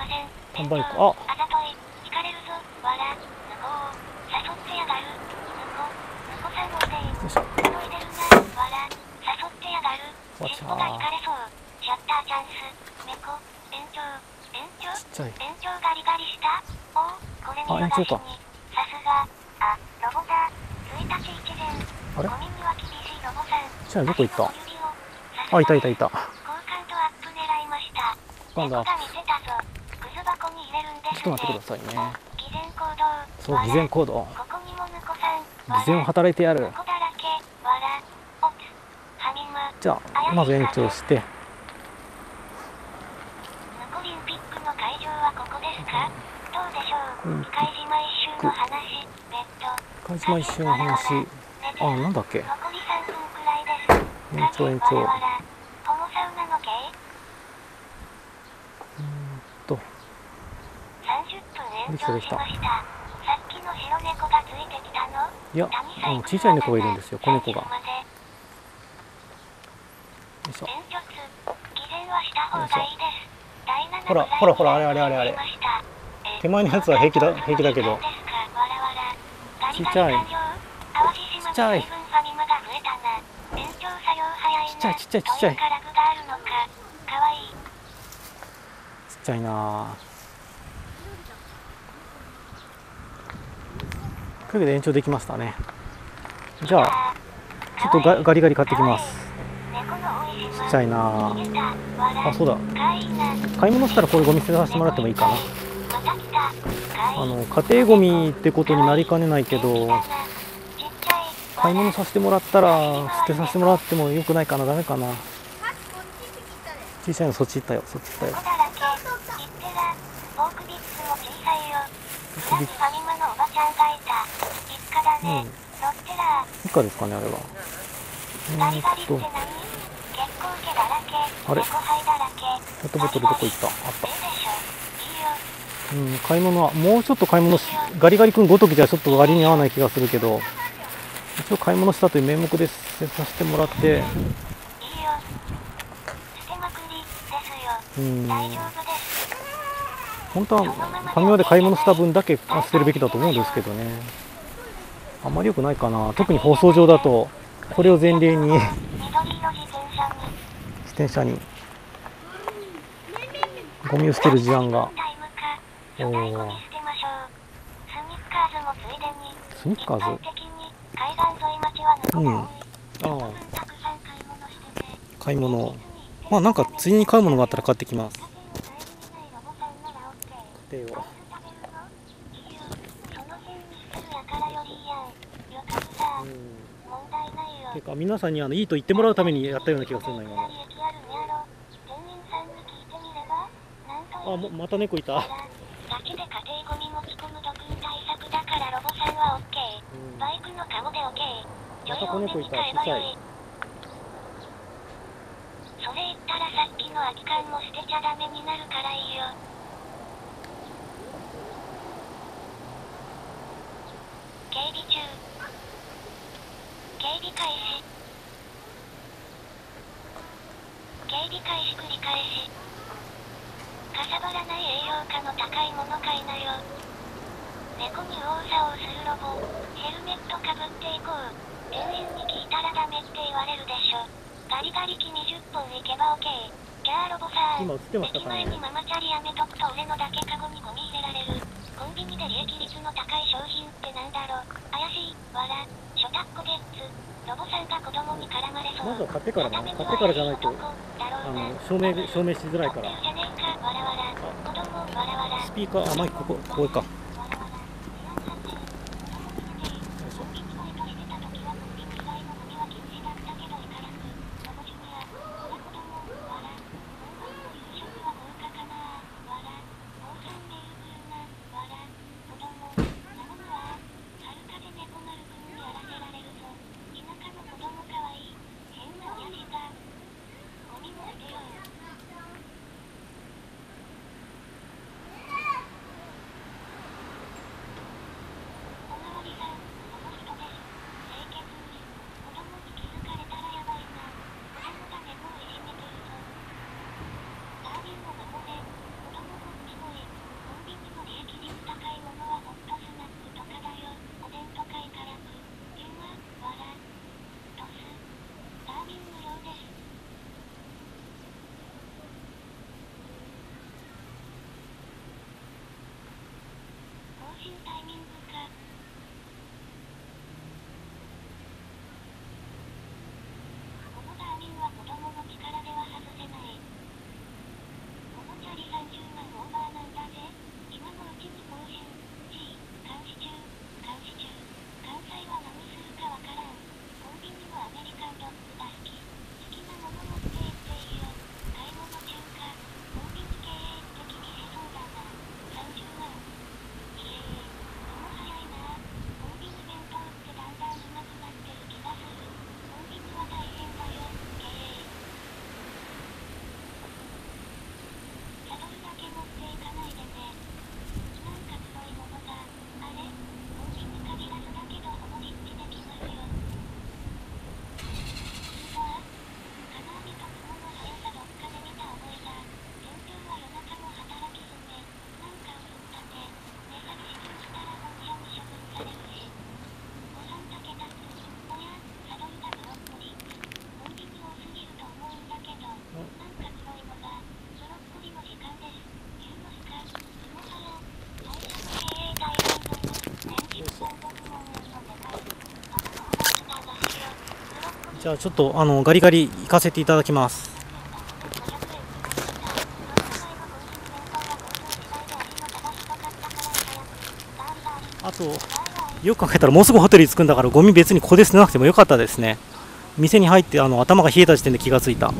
わちゃー。ちっちゃい。延長か。あれ？じゃあどこ行った？いた。今度はちょっと待ってくださいね。そう、偽善行動。偽善を働いてやる。じゃあまず延長して。貝島一周の話。なんだっけ。延長。できた。いや、小さい猫がいるんですよ、子猫が。よいしょ。 ほらほらほら、あれあれあれあれ。手前のやつは平気だけど。ちっちゃい。ちっちゃい。ちっちゃいちっちゃいちっちゃい。ちっちゃいなあ。というわけで延長できましたね。じゃあちょっとガリガリ買ってきます。ちっちゃいなあ。あ、そうだ。買い物したらこれゴミ捨てさせてもらってもいいかな。家庭ゴミってことになりかねないけど、買い物させてもらったら捨てさせてもらってもよくないかな。ダメかな。小さいのそっち行ったよ、そっち行ったよ。うん。いかですかね、あれは。あれ、ペットボトルどこ行った。あった。うん、買い物はもうちょっと買い物ガリガリ君ごときじゃちょっと割に合わない気がするけど、一応買い物したという名目で捨てさせてもらって、うん、本当はファミマで買い物した分だけ捨てるべきだと思うんですけどね。あんまり良くないかな。特に放送上だとこれを前例に自転車にゴミを捨てる事案が。おー、スニッカーズ。うん。ああ。買い物。まあなんかついでに買うものがあったら買ってきます。では。てか皆さんにいいと言ってもらうためにやったような気がするな今の。あ、また猫いた。また子猫いた。小さい。それ言ったらさっきの空き缶も捨てちゃダメになるからいいよ。警備中。警備開始。警備開始繰り返し。かさばらない栄養価の高いもの買いなよ。猫に右往左往するロボ。ヘルメットかぶっていこう。店員に聞いたらダメって言われるでしょ。ガリガリ機20本いけば OK。ギャーロボさー。駅前にママチャリやめとくと俺のだけカゴにゴミ入れられる。コンビニで利益率の高い商品ってなんだろ。怪しい、わら、ショタッコゲッツ。ロボさんが子供に絡まれそう。まずは買ってからな。買ってからじゃないと証明しづらいから。スピーカー、マイクここか。 じゃあちょっとガリガリ行かせていただきます。あとよく考えたらもうすぐホテルに着くんだから、ゴミ別にここで捨てなくてもよかったですね。店に入って頭が冷えた時点で気がついた。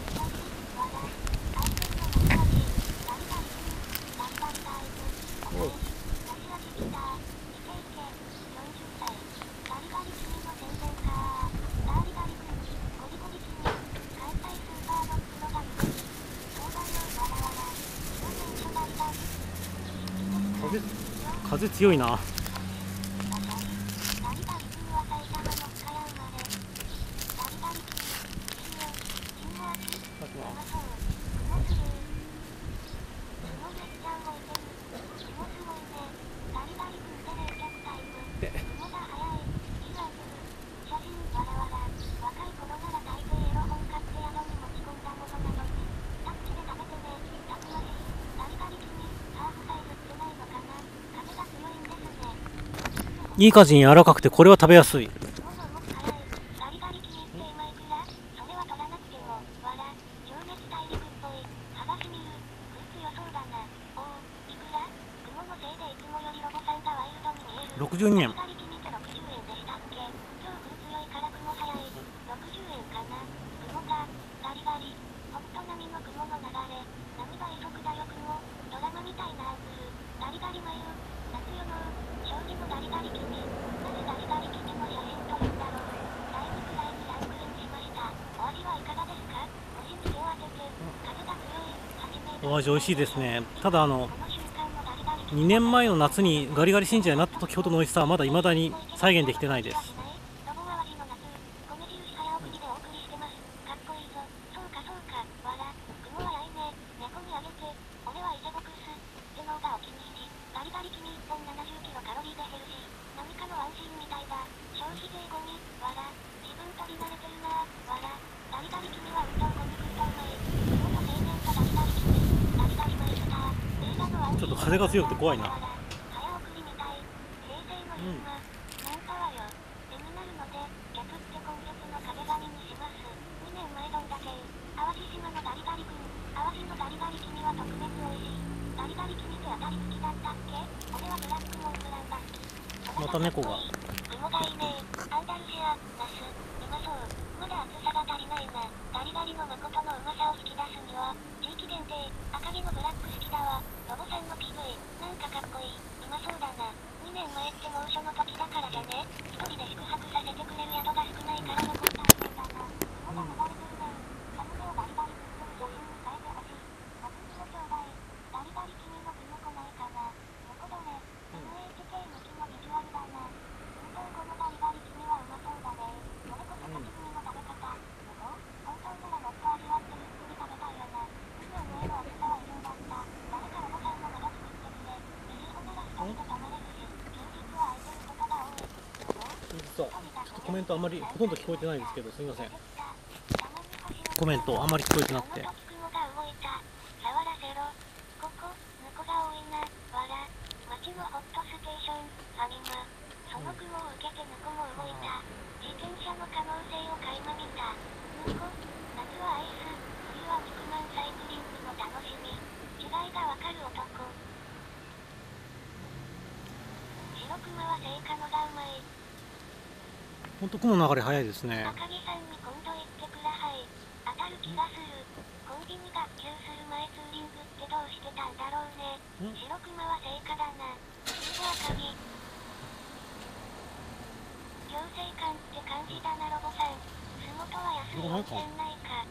風強いな。いい感じに柔らかくて、これは食べやすい。62円。お味美味しいですね。ただ2年前の夏にガリガリ信者になった時ほどの美味しさはまだ未だに再現できてないです。ちょっと風が強くて怖いな。また猫が。ちょっとコメントあんまりほとんど聞こえてないんですけど、すみません。コメントあんまり聞こえてなくて。本当雲の流れ早いですね。高木さんに今度言ってください。当たる気がする。コンビニ学習する前ツーリングってどうしてたんだろうね。白熊は成果だな。次は鍵。行政官って感じだなロボさん。洲本は安い温泉ないか。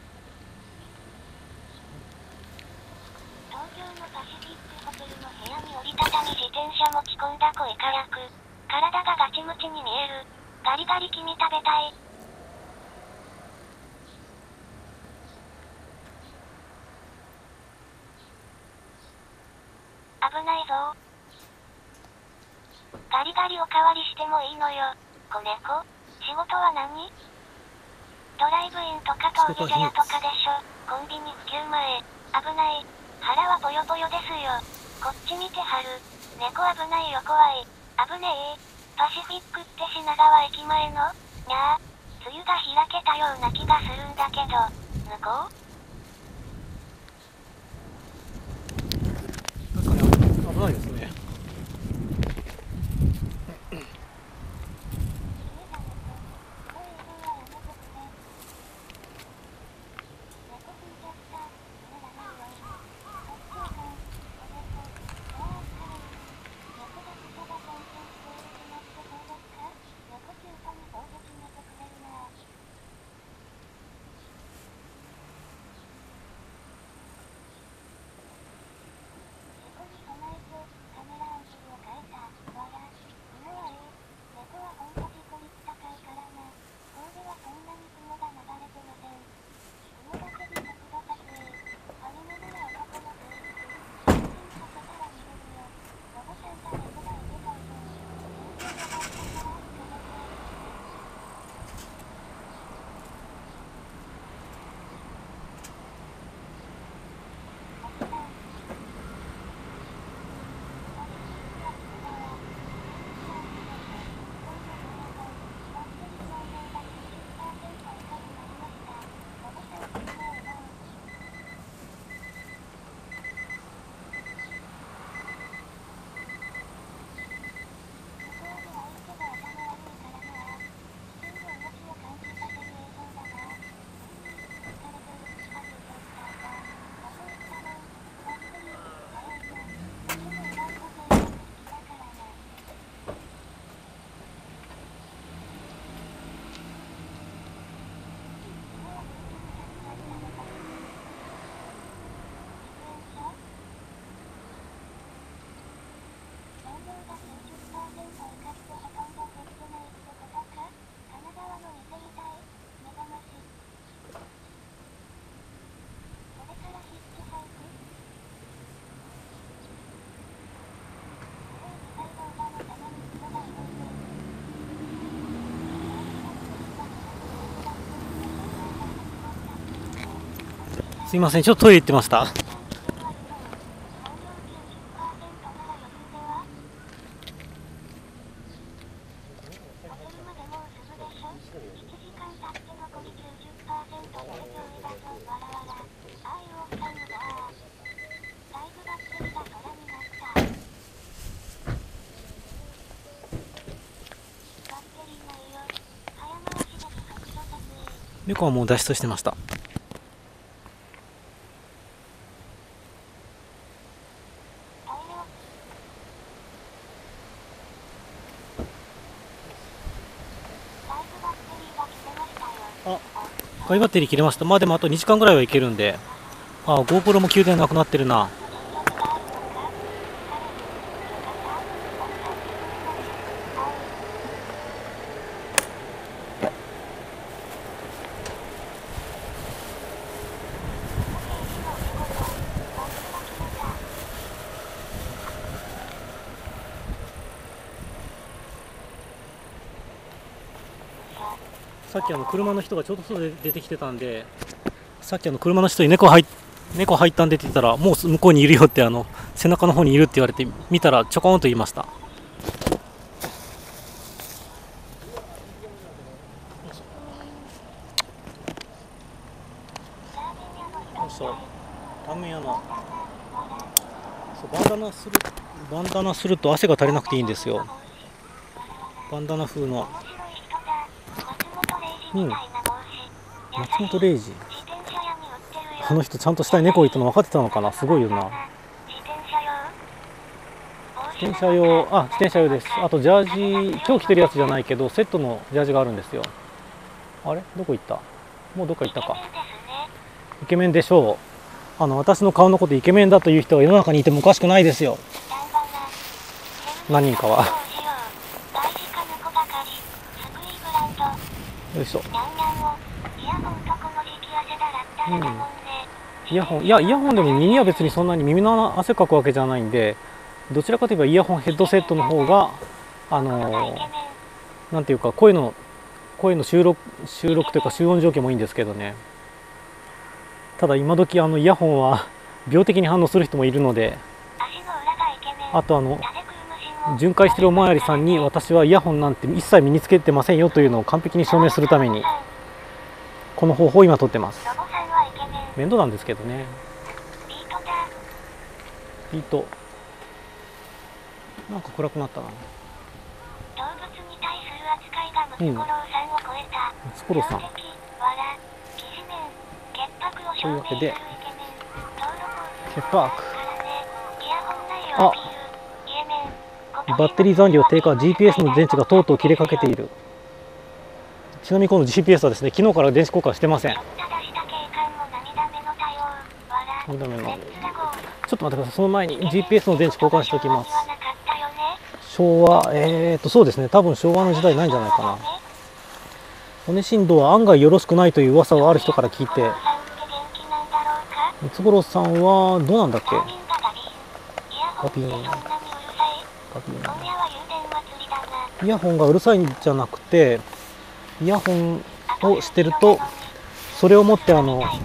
東京のパシフィックホテルの部屋に折りたたみ自転車持ち込んだ声からく。体がガチムチに見える。ガリガリ君食べたい。危ないぞ。ガリガリおかわりしてもいいのよ。子猫。仕事は何？ドライブインとか陶芸茶屋とかでしょ。コンビニ普及前。危ない。腹はぽよぽよですよ。こっち見てはる。猫危ないよ怖い。危ねえ。パシフィックって品川駅前の？にゃー。 梅雨が開けたような気がするんだけど、向こう？ 確かに危ないですね。すいません、ちょっとトイレ行ってました。猫はもう脱出してました。ガイバッテリー切れました。まあでもあと2時間ぐらいはいけるんで。あ、GoPro も給電なくなってるな。さっき車の人がちょうど外で出てきてたんで、さっき車の人に猫入ったんでって言ったら、もう向こうにいるよって背中の方にいるって言われて、見たらちょこんと言いました。そうラーメン屋のバンダナすると汗が垂れなくていいんですよ。バンダナ風の。松本零士。この人ちゃんと下に猫いたの分かってたのかな。すごいよな。自転車用、自転車用です。あとジャージ、今日着てるやつじゃないけどセットのジャージがあるんですよ。あれどこ行った？もうどっか行ったか。イケメンでしょう。私の顔のことイケメンだという人が世の中にいてもおかしくないですよ。何人かは。よいしょ。イヤホン、イヤホンでも耳は別にそんなに耳の汗かくわけじゃないんで、どちらかといえばイヤホンヘッドセットの方がなんていうか声の収録というか集音状況もいいんですけどね。ただ今時イヤホンは病的に反応する人もいるので、あと巡回してるおまわりさんに私はイヤホンなんて一切身につけてませんよというのを完璧に証明するためにこの方法を今取ってます。面倒なんですけどね。ビートなんか暗くなったな。うん、ムツゴロウさん。というわけでケパーク、あ、バッテリー残量低下、 GPS の電池がとうとう切れかけている。ちなみにこの GPS はですね、昨日から電池交換してません。ちょっと待ってください。その前に GPS の電池交換しておきます。昭和、そうですね、多分昭和の時代ないんじゃないかな。骨振動は案外よろしくないという噂をある人から聞いて、ムツゴロウさんはどうなんだっけ。ガビン、イヤホンがうるさいんじゃなくて、イヤホンをしてるとそれをもって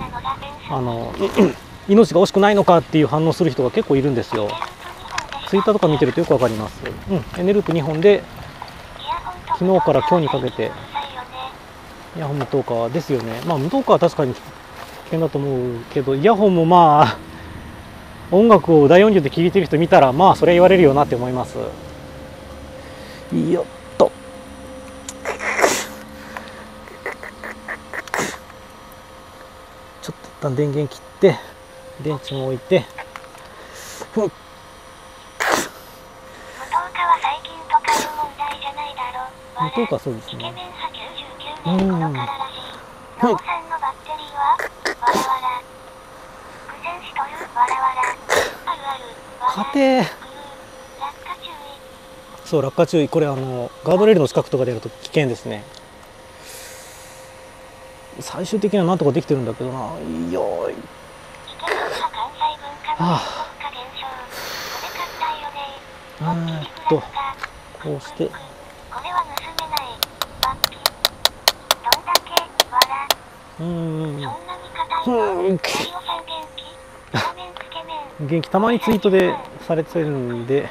命が惜しくないのかっていう反応する人が結構いるんですよ。ツイッターとか見てるとよくわかります。エネループ2本で昨日から今日にかけてイヤホン無灯火ですよね。まあ無灯火は確かに危険だと思うけど、イヤホンもまあ音楽を大音量で聴いてる人見たらまあそれ言われるよなって思います。よっと、ちょっと一旦電源切って電池も置いて、無灯火はそうですね。家庭そう、落下注意。これガードレールの近くとかでやると危険ですね。最終的にはなんとかできてるんだけどな。よーい、こうして元気、たまにツイートでされてるんで、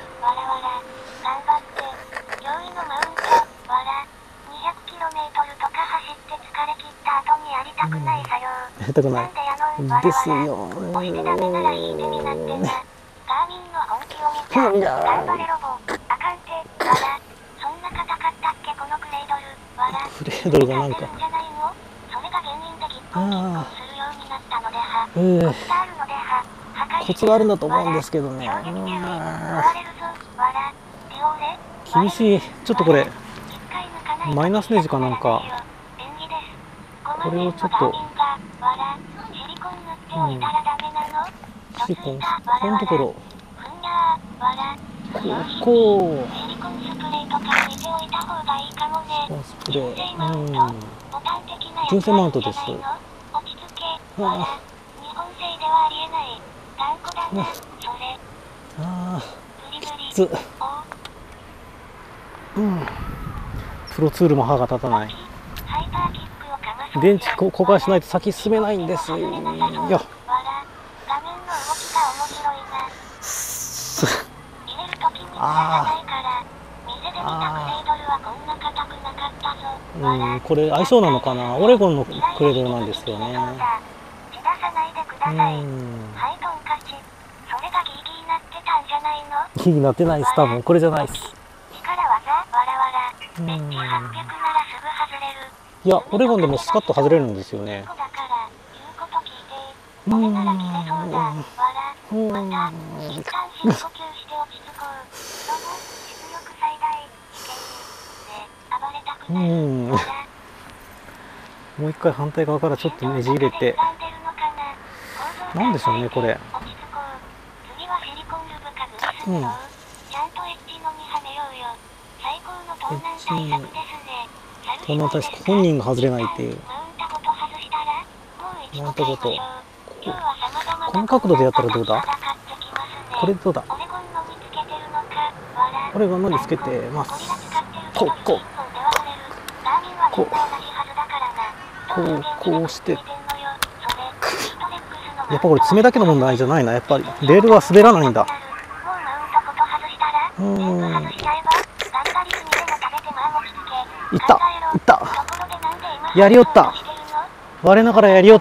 やりたくないですよ。クレードルがなんかコツがあるんだと思うんですけどね。厳しい。ちょっとこれマイナスネジかなんか、これをちょっと、シリコン、このところこうスプレー、純正マウントです。きつ、プロツールも歯が立たない。電池交換しないと先進めないんですよ。これ相性なのかな。オレゴンのクレードルなんですよね。ギーなってないです。多分これじゃないです。いや、オレゴンでもスカッと外れるんですよね。もう一回反対側からちょっとねじ入れて、なんでしょうねこれ。この私本人が外れないっていう。なんてこと。この角度でやったらどうだ。これどうだ。これがのりつけてます。こうして、やっぱこれ爪だけの問題じゃないな。やっぱりレールは滑らないんだ。 いったいった、やりよった、我ながらやりよった。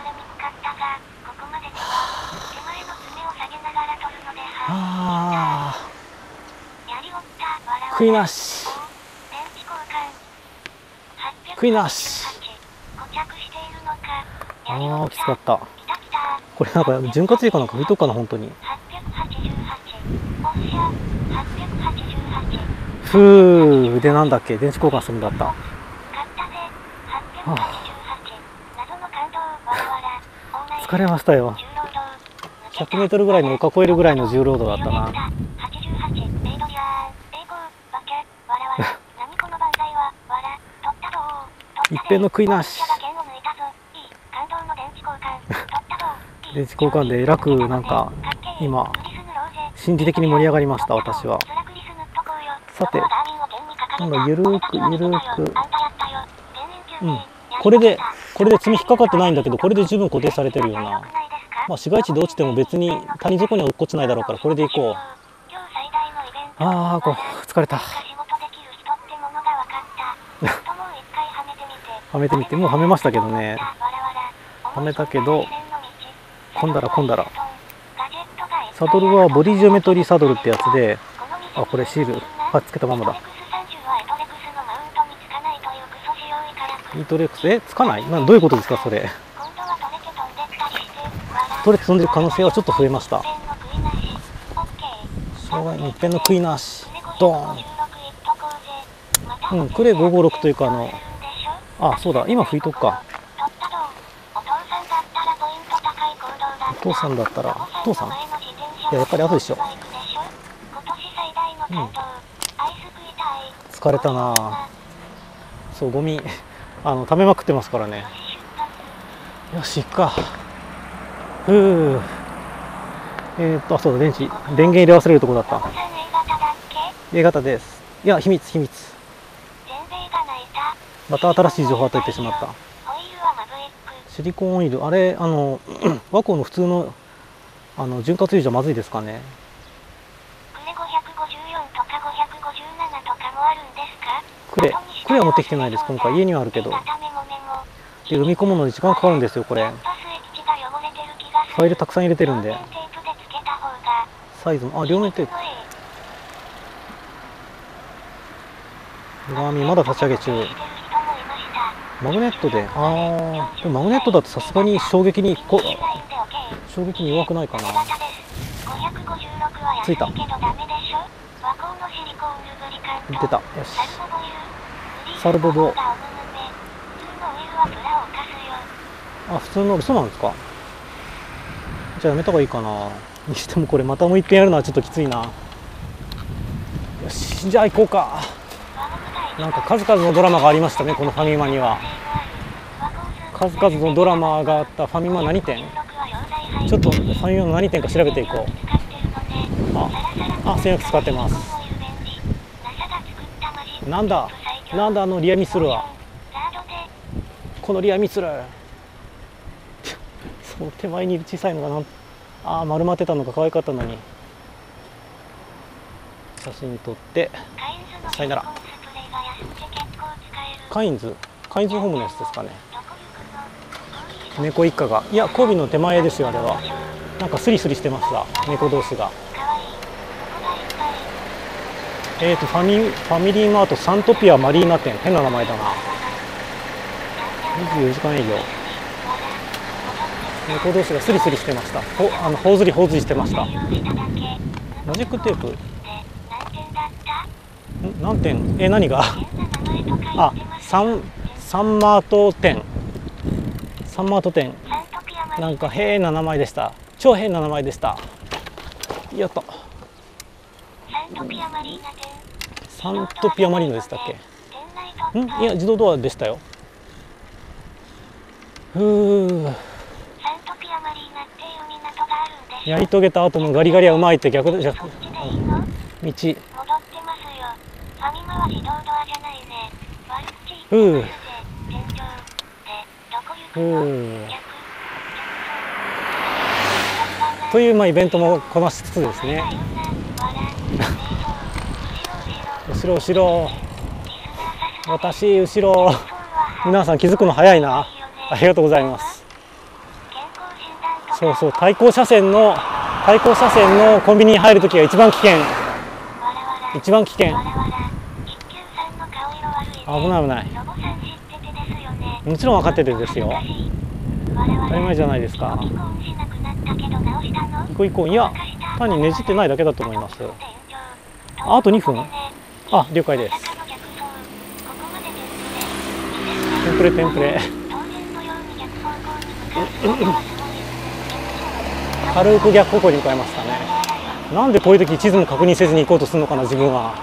あー、悔いなし、悔いなし。あー、きつかった。これなんか潤滑油かなんか拭いとくかな、本当に。ふーで、なんだっけ、電池交換するんだった。はあ、疲れましたよ。100メートルぐらいの丘越えるぐらいの重労働だったな。一遍の悔いなし。電池交換で楽、なんか今心理的に盛り上がりました、私は。さて、今度ゆるーくゆるーく、これで爪引っかかってないんだけど、これで十分固定されてるような。まあ市街地で落ちても別に谷底には落っこちないだろうから、これでいこう。ああ、こう疲れた。はめてみて、もうはめましたけどね。はめたけど、今度らサドルはボディジオメトリーサドルってやつで、あ、これシールつけたままだ。ニートレックス、つかない？どういうことですかそれ。取れて飛んでる可能性はちょっと増えました。障害一遍の悔いなし、ドーン。クレ556というかあ、そうだ、今拭いとくか。お父さんだったら、お父さん？いや、やっぱり後でしょ。疲れたな。そう、ゴミ溜めまくってますからね。よし、行くか。ふう。そうだ、電源入れ忘れるとこだった。A 型です。いや、秘密。また新しい情報を与えてしまった。シリコンオイル、あれ、和光の普通の潤滑油じゃまずいですかね。クレは持ってきてないです、今回。家にはあるけど。で、埋み込むのに時間かかるんですよ、これ。ファイルたくさん入れてるんで。サイズも、両面テープ。裏網まだ立ち上げ中。マグネットで、でもマグネットだとさすがに衝撃に弱くないかな。ついた。出た。よし。サルボボ。あ、普通の嘘なんですか。じゃあやめた方がいいかな。にしてもこれまたもう一遍やるのはちょっときついな。よし、じゃあ行こうか。なんか数々のドラマがありましたね、このファミマには。数々のドラマがあったファミマ何店？ちょっとファミマの何店か調べていこう。1000円使ってます。なんだリアミスルは。このリアミスル。その手前にいる小さいのが丸まってたのが可愛かったのに。写真撮ってさよなら。カインズホームのやつですかね。猫一家が、いや、交尾の手前ですよ、あれは。なんかスリスリしてました、猫同士が。ファミリーマートサントピアマリーナ店、変な名前だな。24時間営業。猫同士がスリスリしてました。頬ずりしてました。マジックテープ。何点？何が？サンマート店。なんか変な名前でした。超変な名前でした。やった。サントピアマリーナでしたっけ？いや、自動ドアでしたよ。やり遂げた後のガリガリはうまいって逆で、じゃ道。というイベントもこなしつつですね。後ろ私後ろ、皆さん気づくの早いな。ありがとうございます。そうそう、対向車線のコンビニに入るときが一番危険。一番危険。危ない危ない。もちろん分かっててですよ。当たり前じゃないですか。行こう行こう。いや、単にねじってないだけだと思います。あと2分。あ、了解です。テンプレテンプレ。軽く逆方向に向かいましたね。なんでこういう時地図も確認せずに行こうとするのかな、自分は。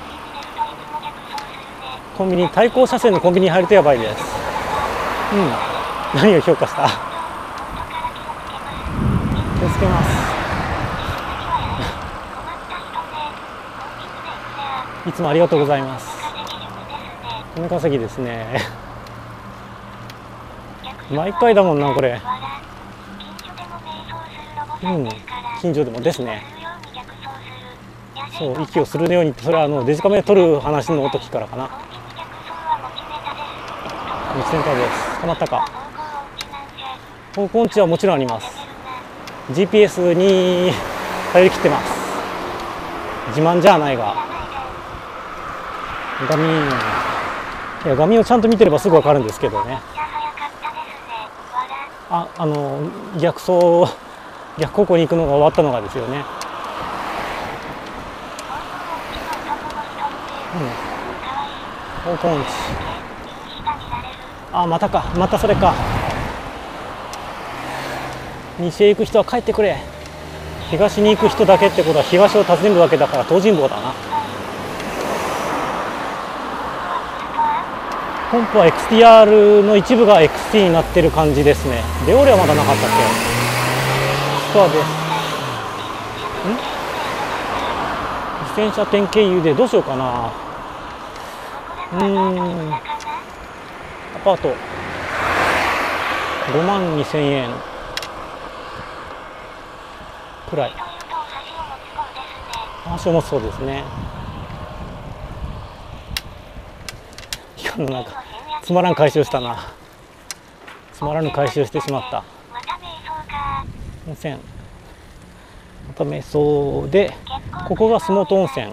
コンビニ、対向車線のコンビニに入るとやばいです。何を評価した？気をつけます。いつもありがとうございます。金稼ぎですね。毎回だもんな、これ。近所でもですね。そう、息をするようにって、それはデジカメで撮る話の時からかな。道センターです。止まったか。方向音痴はもちろんあります。GPS に頼り切ってます。自慢じゃないが。画面、いや、画面をちゃんと見てればすぐ分かるんですけどね。逆方向に行くのが終わったのがですよね。方向音痴。あ、またか、またそれか。西へ行く人は帰ってくれ。東に行く人だけってことは東を訪ねるわけだから東尋坊だな。本譜は XTR の一部が XT になってる感じですね。レオレはまだなかったっけ？ストアです。自転車店経由でどうしようかな。アパート52,000円くらい。足を持つそうですね。なんかつまらん回収したな。つまらぬ回収してしまった。温泉また瞑想で、ここが洲本温泉。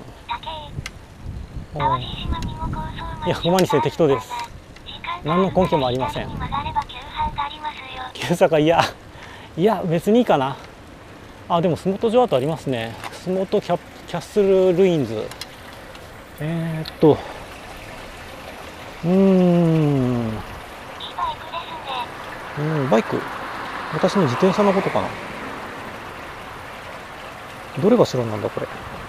いや、馬にして適当です。何の根拠もありません。旧坂、いや別にいいかな。あ、でも洲本城跡ありますね。洲本キャッスルルインズ。バイク。私の自転車のことかな。どれが城なんだこれ。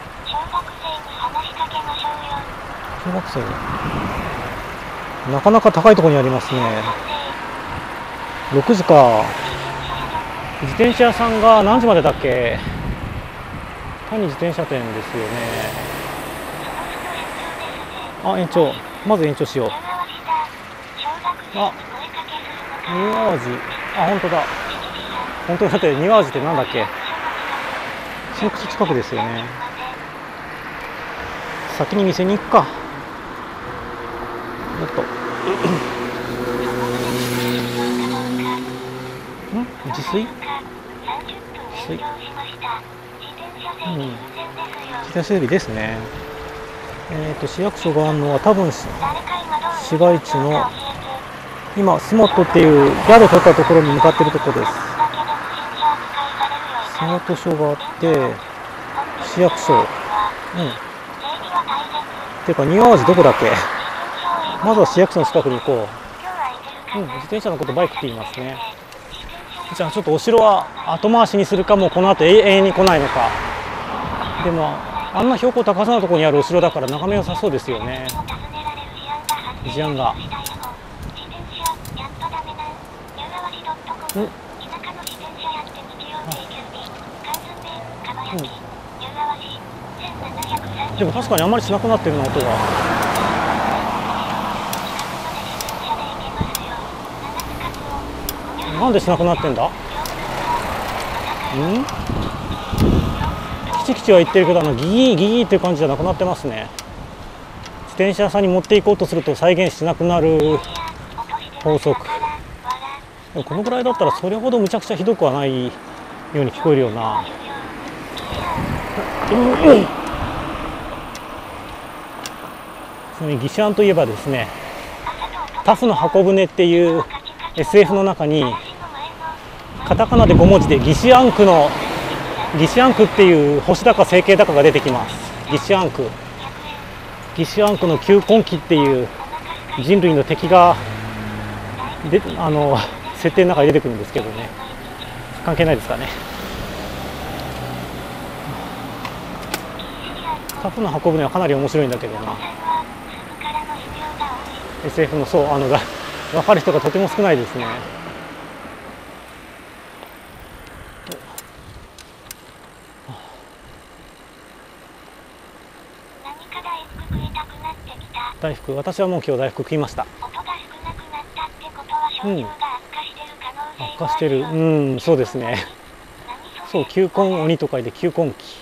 小学生に。なかなか高いところにありますね。6時か。自転車屋さんが何時までだっけ。単に自転車店ですよね。あ、延長。まず延長しよう。あ、庭味。あ、本当だ。本当だって、庭味ってなんだっけ。新口近くですよね。先に店に行くか。自炊？自転車整備ですね。市役所があるのは多分市街地の今洲本っていう宿取ったところに向かっているところです。洲本署があって市役所、ていうか庭味どこだっけ。まずは市役所の近くに行こう。自転車のことバイクって言いますね。じゃあちょっとお城は後回しにするか、もうこの後永遠に来ないのか。でもあんな標高高そうなところにあるお城だから眺め良さそうですよね。治安が。でも確かにあんまりしなくなってるな、音が。なんでしなくなってんだ。キチキチは言ってるけど、ギギーギギーっていう感じじゃなくなってますね。自転車屋さんに持っていこうとすると再現しなくなる法則。でもこのぐらいだったらそれほどむちゃくちゃひどくはないように聞こえるよな。ちなみに義手庵といえばですね、タフの箱舟っていう SF の中にカタカナで5文字で義手庵区っていう星だか星系だかが出てきます。義手庵区の球根期っていう人類の敵がで設定の中に出てくるんですけどね、関係ないですかね。タフの箱舟はかなり面白いんだけどな。SF のそう分かる人がとても少ないですね。大福、私はもう今日大福食いました。悪化してる、そうですね。そう、球根鬼と書いて球根期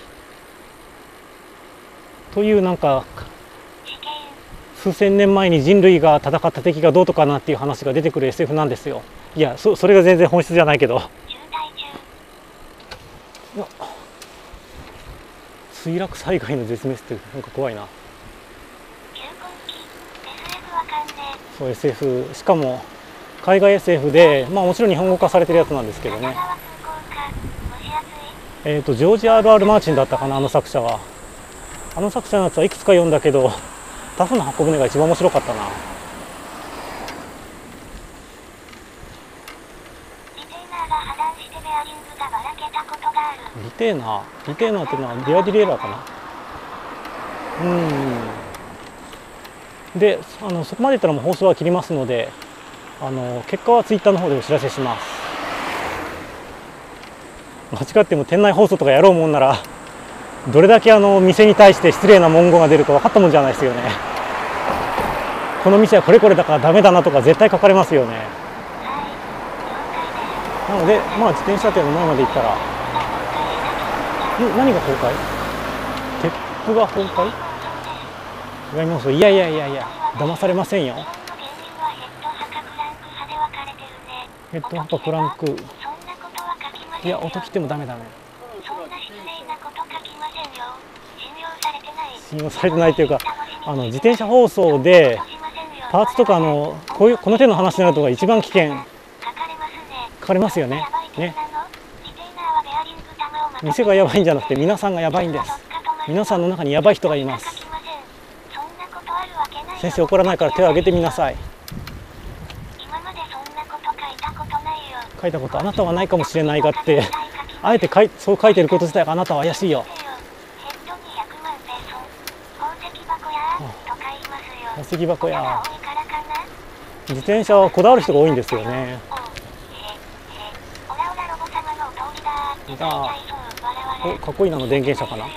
という、なんか数千年前に人類が戦った敵がどうとかなっていう話が出てくる SF なんですよ。いや、それが全然本質じゃないけど。墜落災害の絶滅ってなんか怖いな。そう SF、 しかも海外 SF で、もちろん日本語化されてるやつなんですけどね。ジョージ R.R. マーチンだったかな、あの作者は。あの作者のやつはいくつか読んだけど、タフの箱舟が一番面白かったな。リテーナーっていうのはデアディレーラーかな。で、そこまでいったらもう放送は切りますので、結果はツイッターの方でお知らせします。間違っても店内放送とかやろうもんなら、どれだけ店に対して失礼な文言が出るか分かったもんじゃないですよね。この店はこれこれだからダメだなとか絶対書かれますよね。なので自転車店の前まで行ったら、何が崩壊？鉄橋が崩壊？違います。いや騙されませんよ。ヘッド派かクランク。いや、音切ってもダメだね。信用されてないというか、自転車放送でパーツとかこの手の話になるとが一番危険。書かれますよね。店がやばいんじゃなくて皆さんがやばいんです。皆さんの中にやばい人がいます。先生怒らないから手を挙げてみなさい。書いたことあなたはないかもしれないがって、あえてそう書いてること自体があなたは怪しいよ。宝石箱や。自転車はこだわる人が多いんですよね。かっこいいなの電源車かな。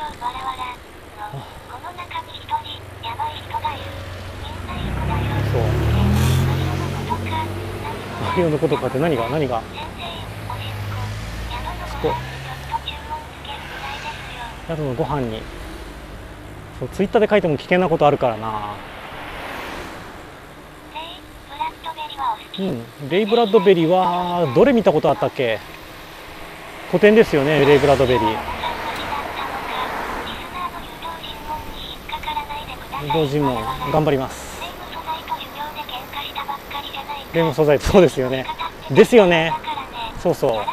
そう。マリオのことかって何がそこ宿のご飯に。そうツイッターで書いても危険なことあるからな。レイ・ブラッドベリーはどれ見たことあったっけ。古典ですよね、レイ・ブラッドベリー。誘導尋問頑張ります。レム素材、そうですよね。ですよね。そうそう。汚いと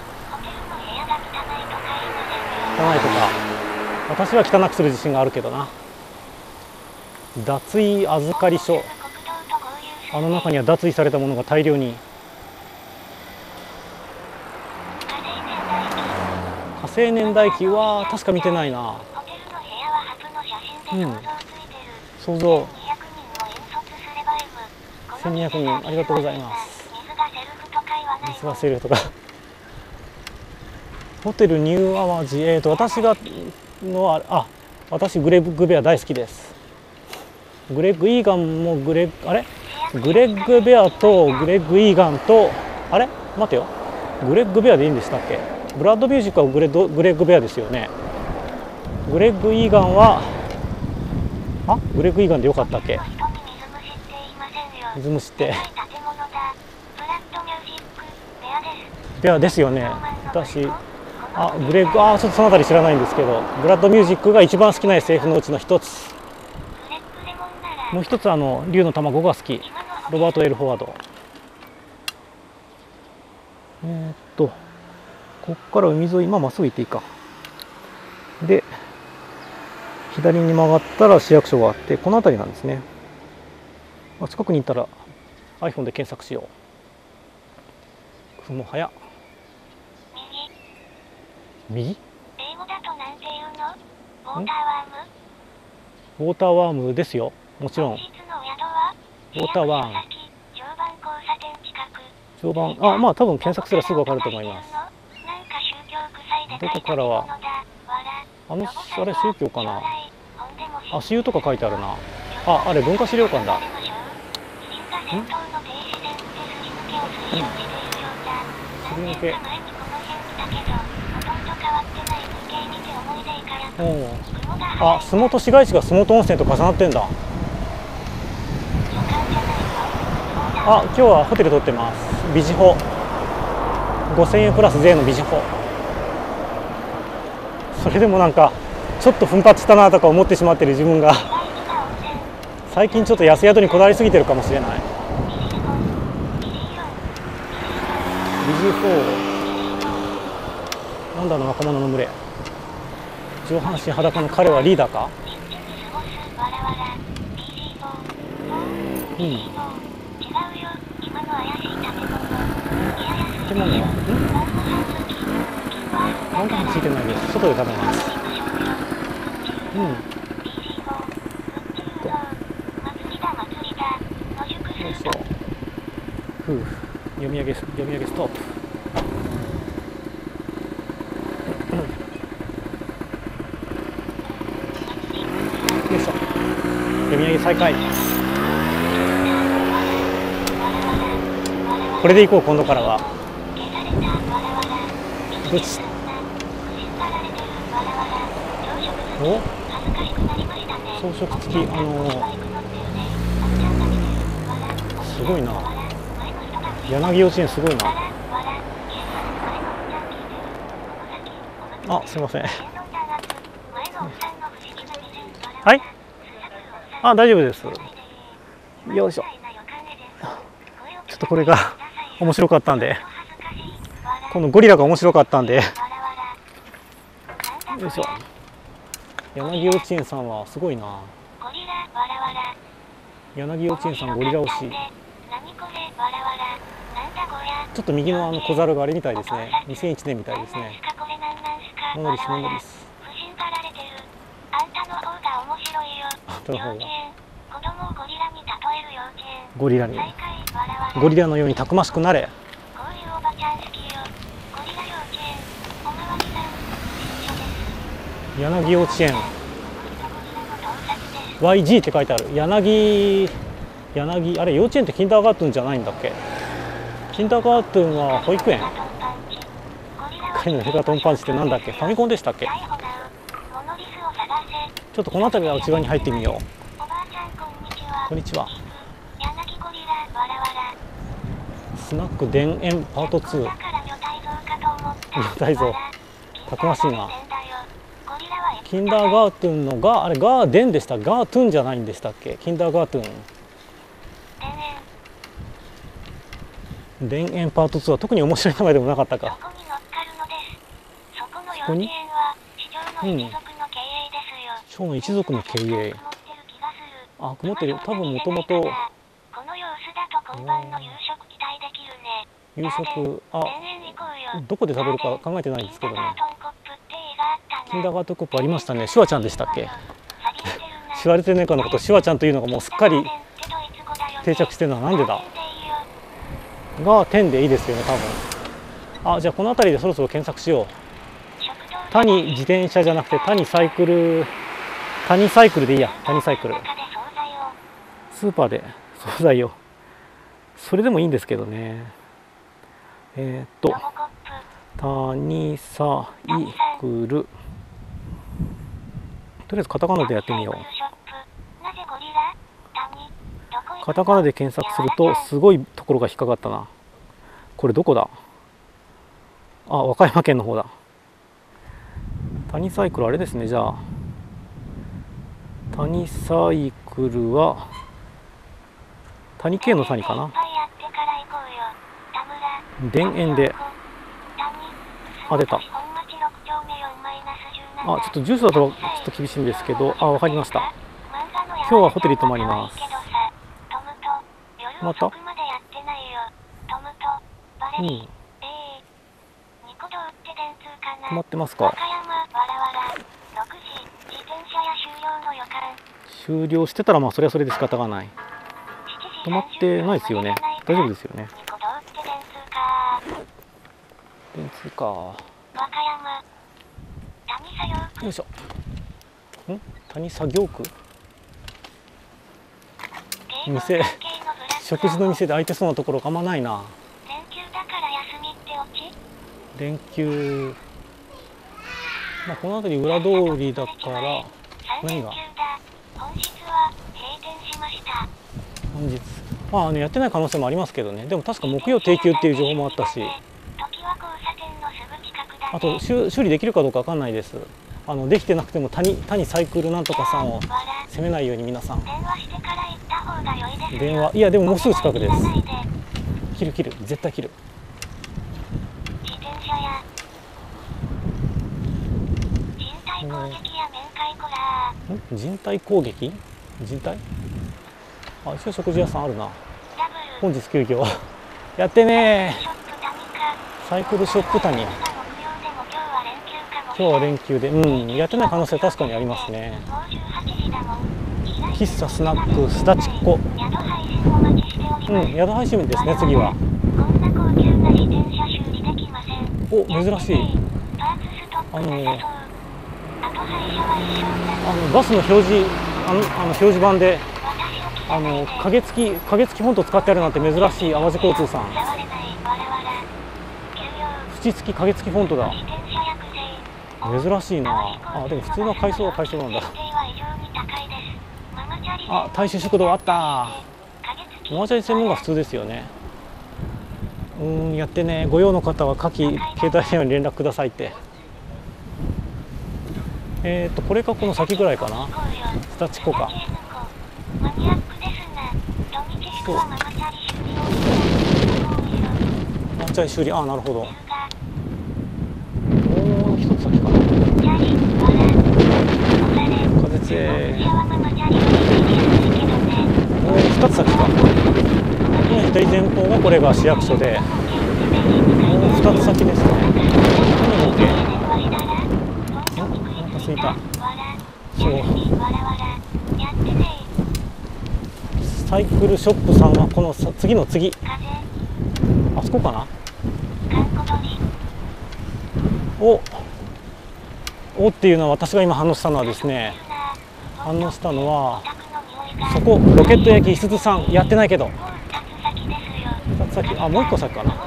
か、私は汚くする自信があるけどな。脱衣預かり所。中には脱衣されたものが大量に。火星年代記は確か見てないな。想像1200人ありがとうございます。水がセルフとかホテルニューアワジ、私グレッグベア大好きです。グレッグ・イーガンもグレッグベアとグレッグ・イーガンと待てよ、グレッグベアでいいんでしたっけ。ブラッドミュージックはグレッグベアですよね。グレッグ・イーガンはあ、ブレークイーガンでよかったっけ。 人に水虫って言いませんよ。 水虫って。 建物だ。ブラッドミュージックベアです。 ベアですよね。私、あ、ブレーク、あ、ちょっとそのあたり知らないんですけど、ブラッドミュージックが一番好きな SF のうちの一つ。もう一つ竜の卵が好き。ロバート・エル・フォワード。こっから海沿い、まっすぐ行っていいか。で、左に曲がったら市役所があって、この辺りなんですね。近くに行ったら iPhone で検索しよう。雲早。右？ 英語だとなんていうの？ウォーターワーム？ ウォーターワームですよ。もちろん。ウォーターワーム。常磐、あ、まあ多分検索すればすぐ分かると思います。どこからは、あれ宗教かな。足湯とか書いてあるな。あ、あれ文化資料館だ。すり抜け。あ、洲本市街地が洲本温泉と重なってんだ。あ、今日はホテル取ってます。ビジホ。5000円プラス税のビジホ。それでもなんかちょっと奮発したなとか思ってしまってる自分が最近ちょっと安宿にこだわりすぎてるかもしれない。ビジ4なんだ若者の群れ。上半身裸の彼はリーダーか。うん、建物何かもついてないです。外で食べます。うん。よいしょ。ふう。読み上げストップ。よいしょ。読み上げ再開。これでいこう、今度からは。どっち？お？装飾付き、すごいな。柳幼稚園すごいな。あ、すみません。はい。あ、大丈夫です。よいしょ。ちょっとこれが面白かったんで、このゴリラが面白かったんで、よいしょ。柳幼稚園さんはすごいな。柳幼稚園さんゴリラ推し。ちょっと右の小猿があれみたいですね。2001年みたいですね。モノリス。あんたの方がゴリラのようにたくましくなれ。柳幼稚園 YG って書いてある。柳あれ幼稚園ってキンダーガートンじゃないんだっけ。キンダーガートンは保育園。貝のヘガトンパンチってなんだっけ。ファミコンでしたっけ。ちょっとこの辺りの内側に入ってみよう。こんにちは。スナック田園パート2。女体像たくましいな。キンダーガートゥンのあれガーデンでした。ガートゥンじゃないんでしたっけ。キンダーガートゥン田園パート2は特に面白い名前でもなかったか。そこに町の一族の経営。あ、曇ってる。多分もともと夕食、あ、どこで食べるか考えてないんですけどね。キンダーガートンコップありましたね。シュワちゃんでしたっけ。シュワルツェネッガーのことシュワちゃんというのがもうすっかり定着してるのはなんでだ。が10でいいですよね、多分。あ、じゃあこの辺りでそろそろ検索しよう。谷自転車じゃなくて谷サイクルでいいや。谷サイクル。スーパーで惣菜を。それでもいいんですけどね。谷サイクル。とりあえずカタカナでやってみよう。 カタカナで検索するとすごいところが引っかかったな。これどこだ。あ、和歌山県の方だ。谷サイクルあれですね。じゃあ谷サイクルは谷系の谷かな。田園で、あ、出た。あ、ちょっと住所だとちょっと厳しいんですけど、あ、わかりました。今日はホテルに泊まります。また、うん、泊まってますか。終了してたらまあそれはそれで仕方がない。泊まってないですよね。大丈夫ですよね。電通か。よいしょ。谷作業区。店、食事の店で空いてそうなところがあんまないな。連休。まあこの辺り裏通りだから何が。本日。まあやってない可能性もありますけどね。でも確か木曜定休っていう情報もあったし。あと修理できるかどうかわかんないです。できてなくても谷サイクルなんとかさんを責めないように皆さん。電話、いやでももうすぐ近くです。切る絶対切る。人体攻撃？人体？あ、一応食事屋さんあるな。本日休業。やってねー。サイクルショップ谷。今日は連休で、やってない可能性は確かにありますね。喫茶スナックすだちっこ。宿配信ですね。次は。お、珍しい。バスの表示、表示板で影付きフォント使ってあるなんて珍しい。淡路交通さん。縁付き影付きフォントだ。珍しいなあ。でも普通の階層は階層なんだ。あ、大衆食堂あった。ママチャリ専門が普通ですよね。やってね。ご用の方は下記携帯電話に連絡くださいって。これかこの先ぐらいかな。スタチコか。そう。ママチャリ修理、あ、なるほど。もう一つ先かな。風強。もう二つ先か。左前方がこれが市役所で、もう二つ先ですね。何だっけ。お腹すいた。そう。サイクルショップさんはこの次の次。あそこかな。おっていうのは、私が今反応したのはですね、そこロケット焼きいすずさんやってないけど、2つ先、あ、もう1個先かな。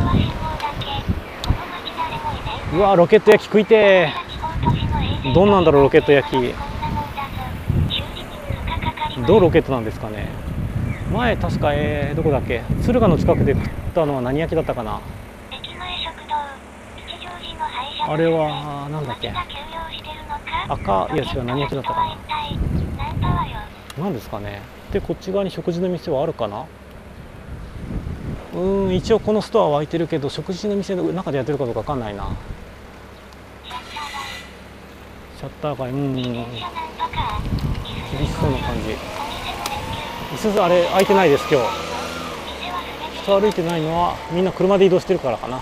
うわ、ロケット焼き食いてー。どんなんだろう、ロケット焼き。どうロケットなんですかね。前確かどこだっけ、敦賀の近くで食ったのは何焼きだったかな。あれはなんだっけ、赤いや違う、何焼きだったかな。なんですかね。でこっち側に食事の店はあるかな。一応このストアは開いてるけど、食事の店の中でやってるかどうかわかんないな。シャッター街、厳しそうな感じ。いすずあれ開いてないです。今日人歩いてないのはみんな車で移動してるからかな。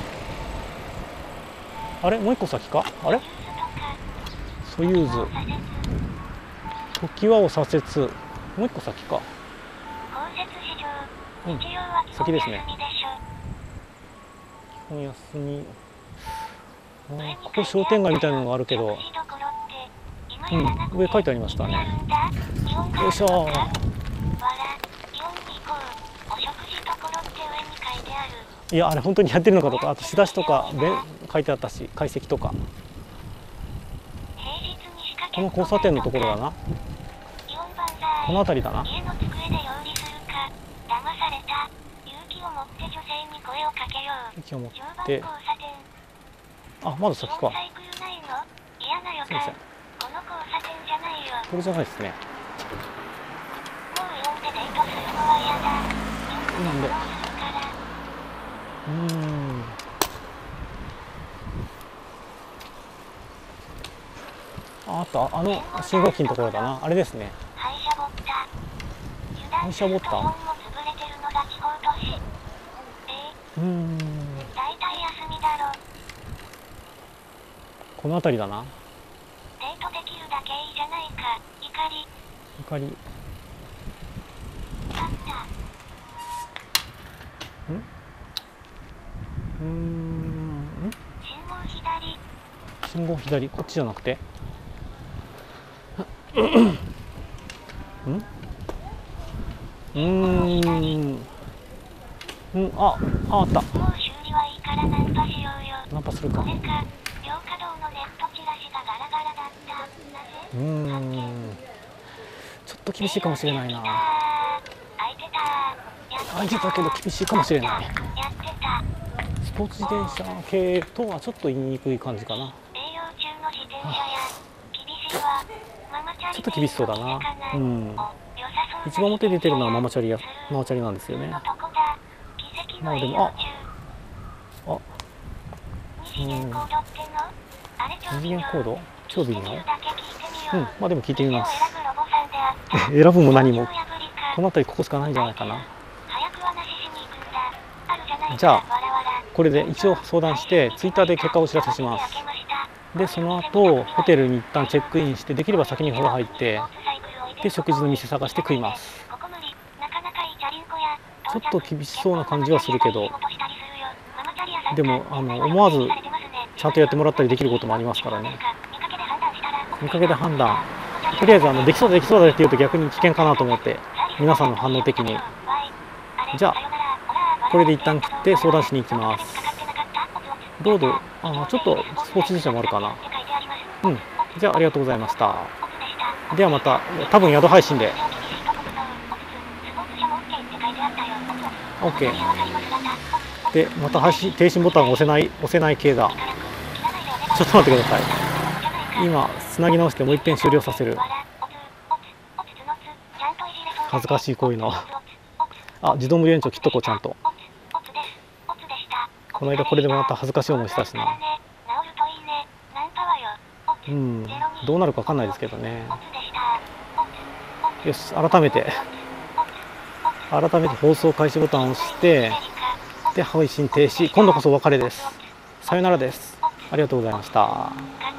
あれもう一個先か。あれソユーズ常盤を左折、もう一個先か。先ですね。基本休み。ここ商店街みたいなのがあるけど、上書いてありましたね。よいしょ。いや、あれ本当にやってるのかとか、あと仕出しとか書いてあったし、解析とか。この交差点のところだな。この辺りだな。 を持って女性に声をかけよう。 位置を持っ 10番て、 交差点。 あ、まだ先か。 サイクルないの？嫌な予すいません。 感。この交差点じゃないよ。 これじゃないですね。 もう呼んでデートするのは嫌だ。 なんで、 どうするから。 あった、あの信号機のところだな。あれですね。 廃車ボッタ。 廃車ボッタ油断すると4も潰れてるのが地方都市。大体休みだろ。 この辺りだな。 デートできるだけいいじゃないか。怒り。 怒り。 あった。信号左。 信号左、こっちじゃなくて。あった。 もう修理はいいからナンパしようよ。 ナンパするか。 これか。両可動のネットチラシがガラガラだった。なぜ？ ちょっと厳しいかもしれないな。 開いてた。 開いてたけど厳しいかもしれない。 やってた。 スポーツ自転車系とはちょっと言いにくい感じかな。 営業中の自転車や厳しいわ。ママチャリちょっと厳しそうだな。 良さそうな一番表に出てるのはママチャリなんですよね。 のとこだ。奇跡の営業中。二次元コードっての？あれ二次元コード？超微妙。 だけ聞いてみよう。 まあでも聞いてみます。 選ぶロボさんであった。 選ぶも何も。 ここの辺りここしかないんじゃないかな。 早く話しに行くんだ。あるじゃないか。 じゃあわらわら。 これで一応相談してツイッターで結果をお知らせします。でその後ホテルに一旦チェックインしてできれば先に風呂入ってで食事の店探して食います。ちょっと厳しそうな感じはするけどでも思わずちゃんとやってもらったりできることもありますからね。見かけで判断、とりあえずできそうだできそうだって言うと逆に危険かなと思って皆さんの反応的にじゃあこれで一旦切って相談しに行きます。どうぞ。ちょっとスポーツ自転車もあるかな。じゃあありがとうございました。ではまた多分宿配信で OK でまた停止ボタンを押せない系だ。ちょっと待ってください。今つなぎ直してもう一遍終了させる。恥ずかしいこういうの。自動無料延長切っとこうちゃんと。この間これでもらった恥ずかしい思いしたしな。どうなるか分かんないですけどね。よし、改めて放送開始ボタンを押してで配信停止。今度こそお別れです。さよならです。ありがとうございました。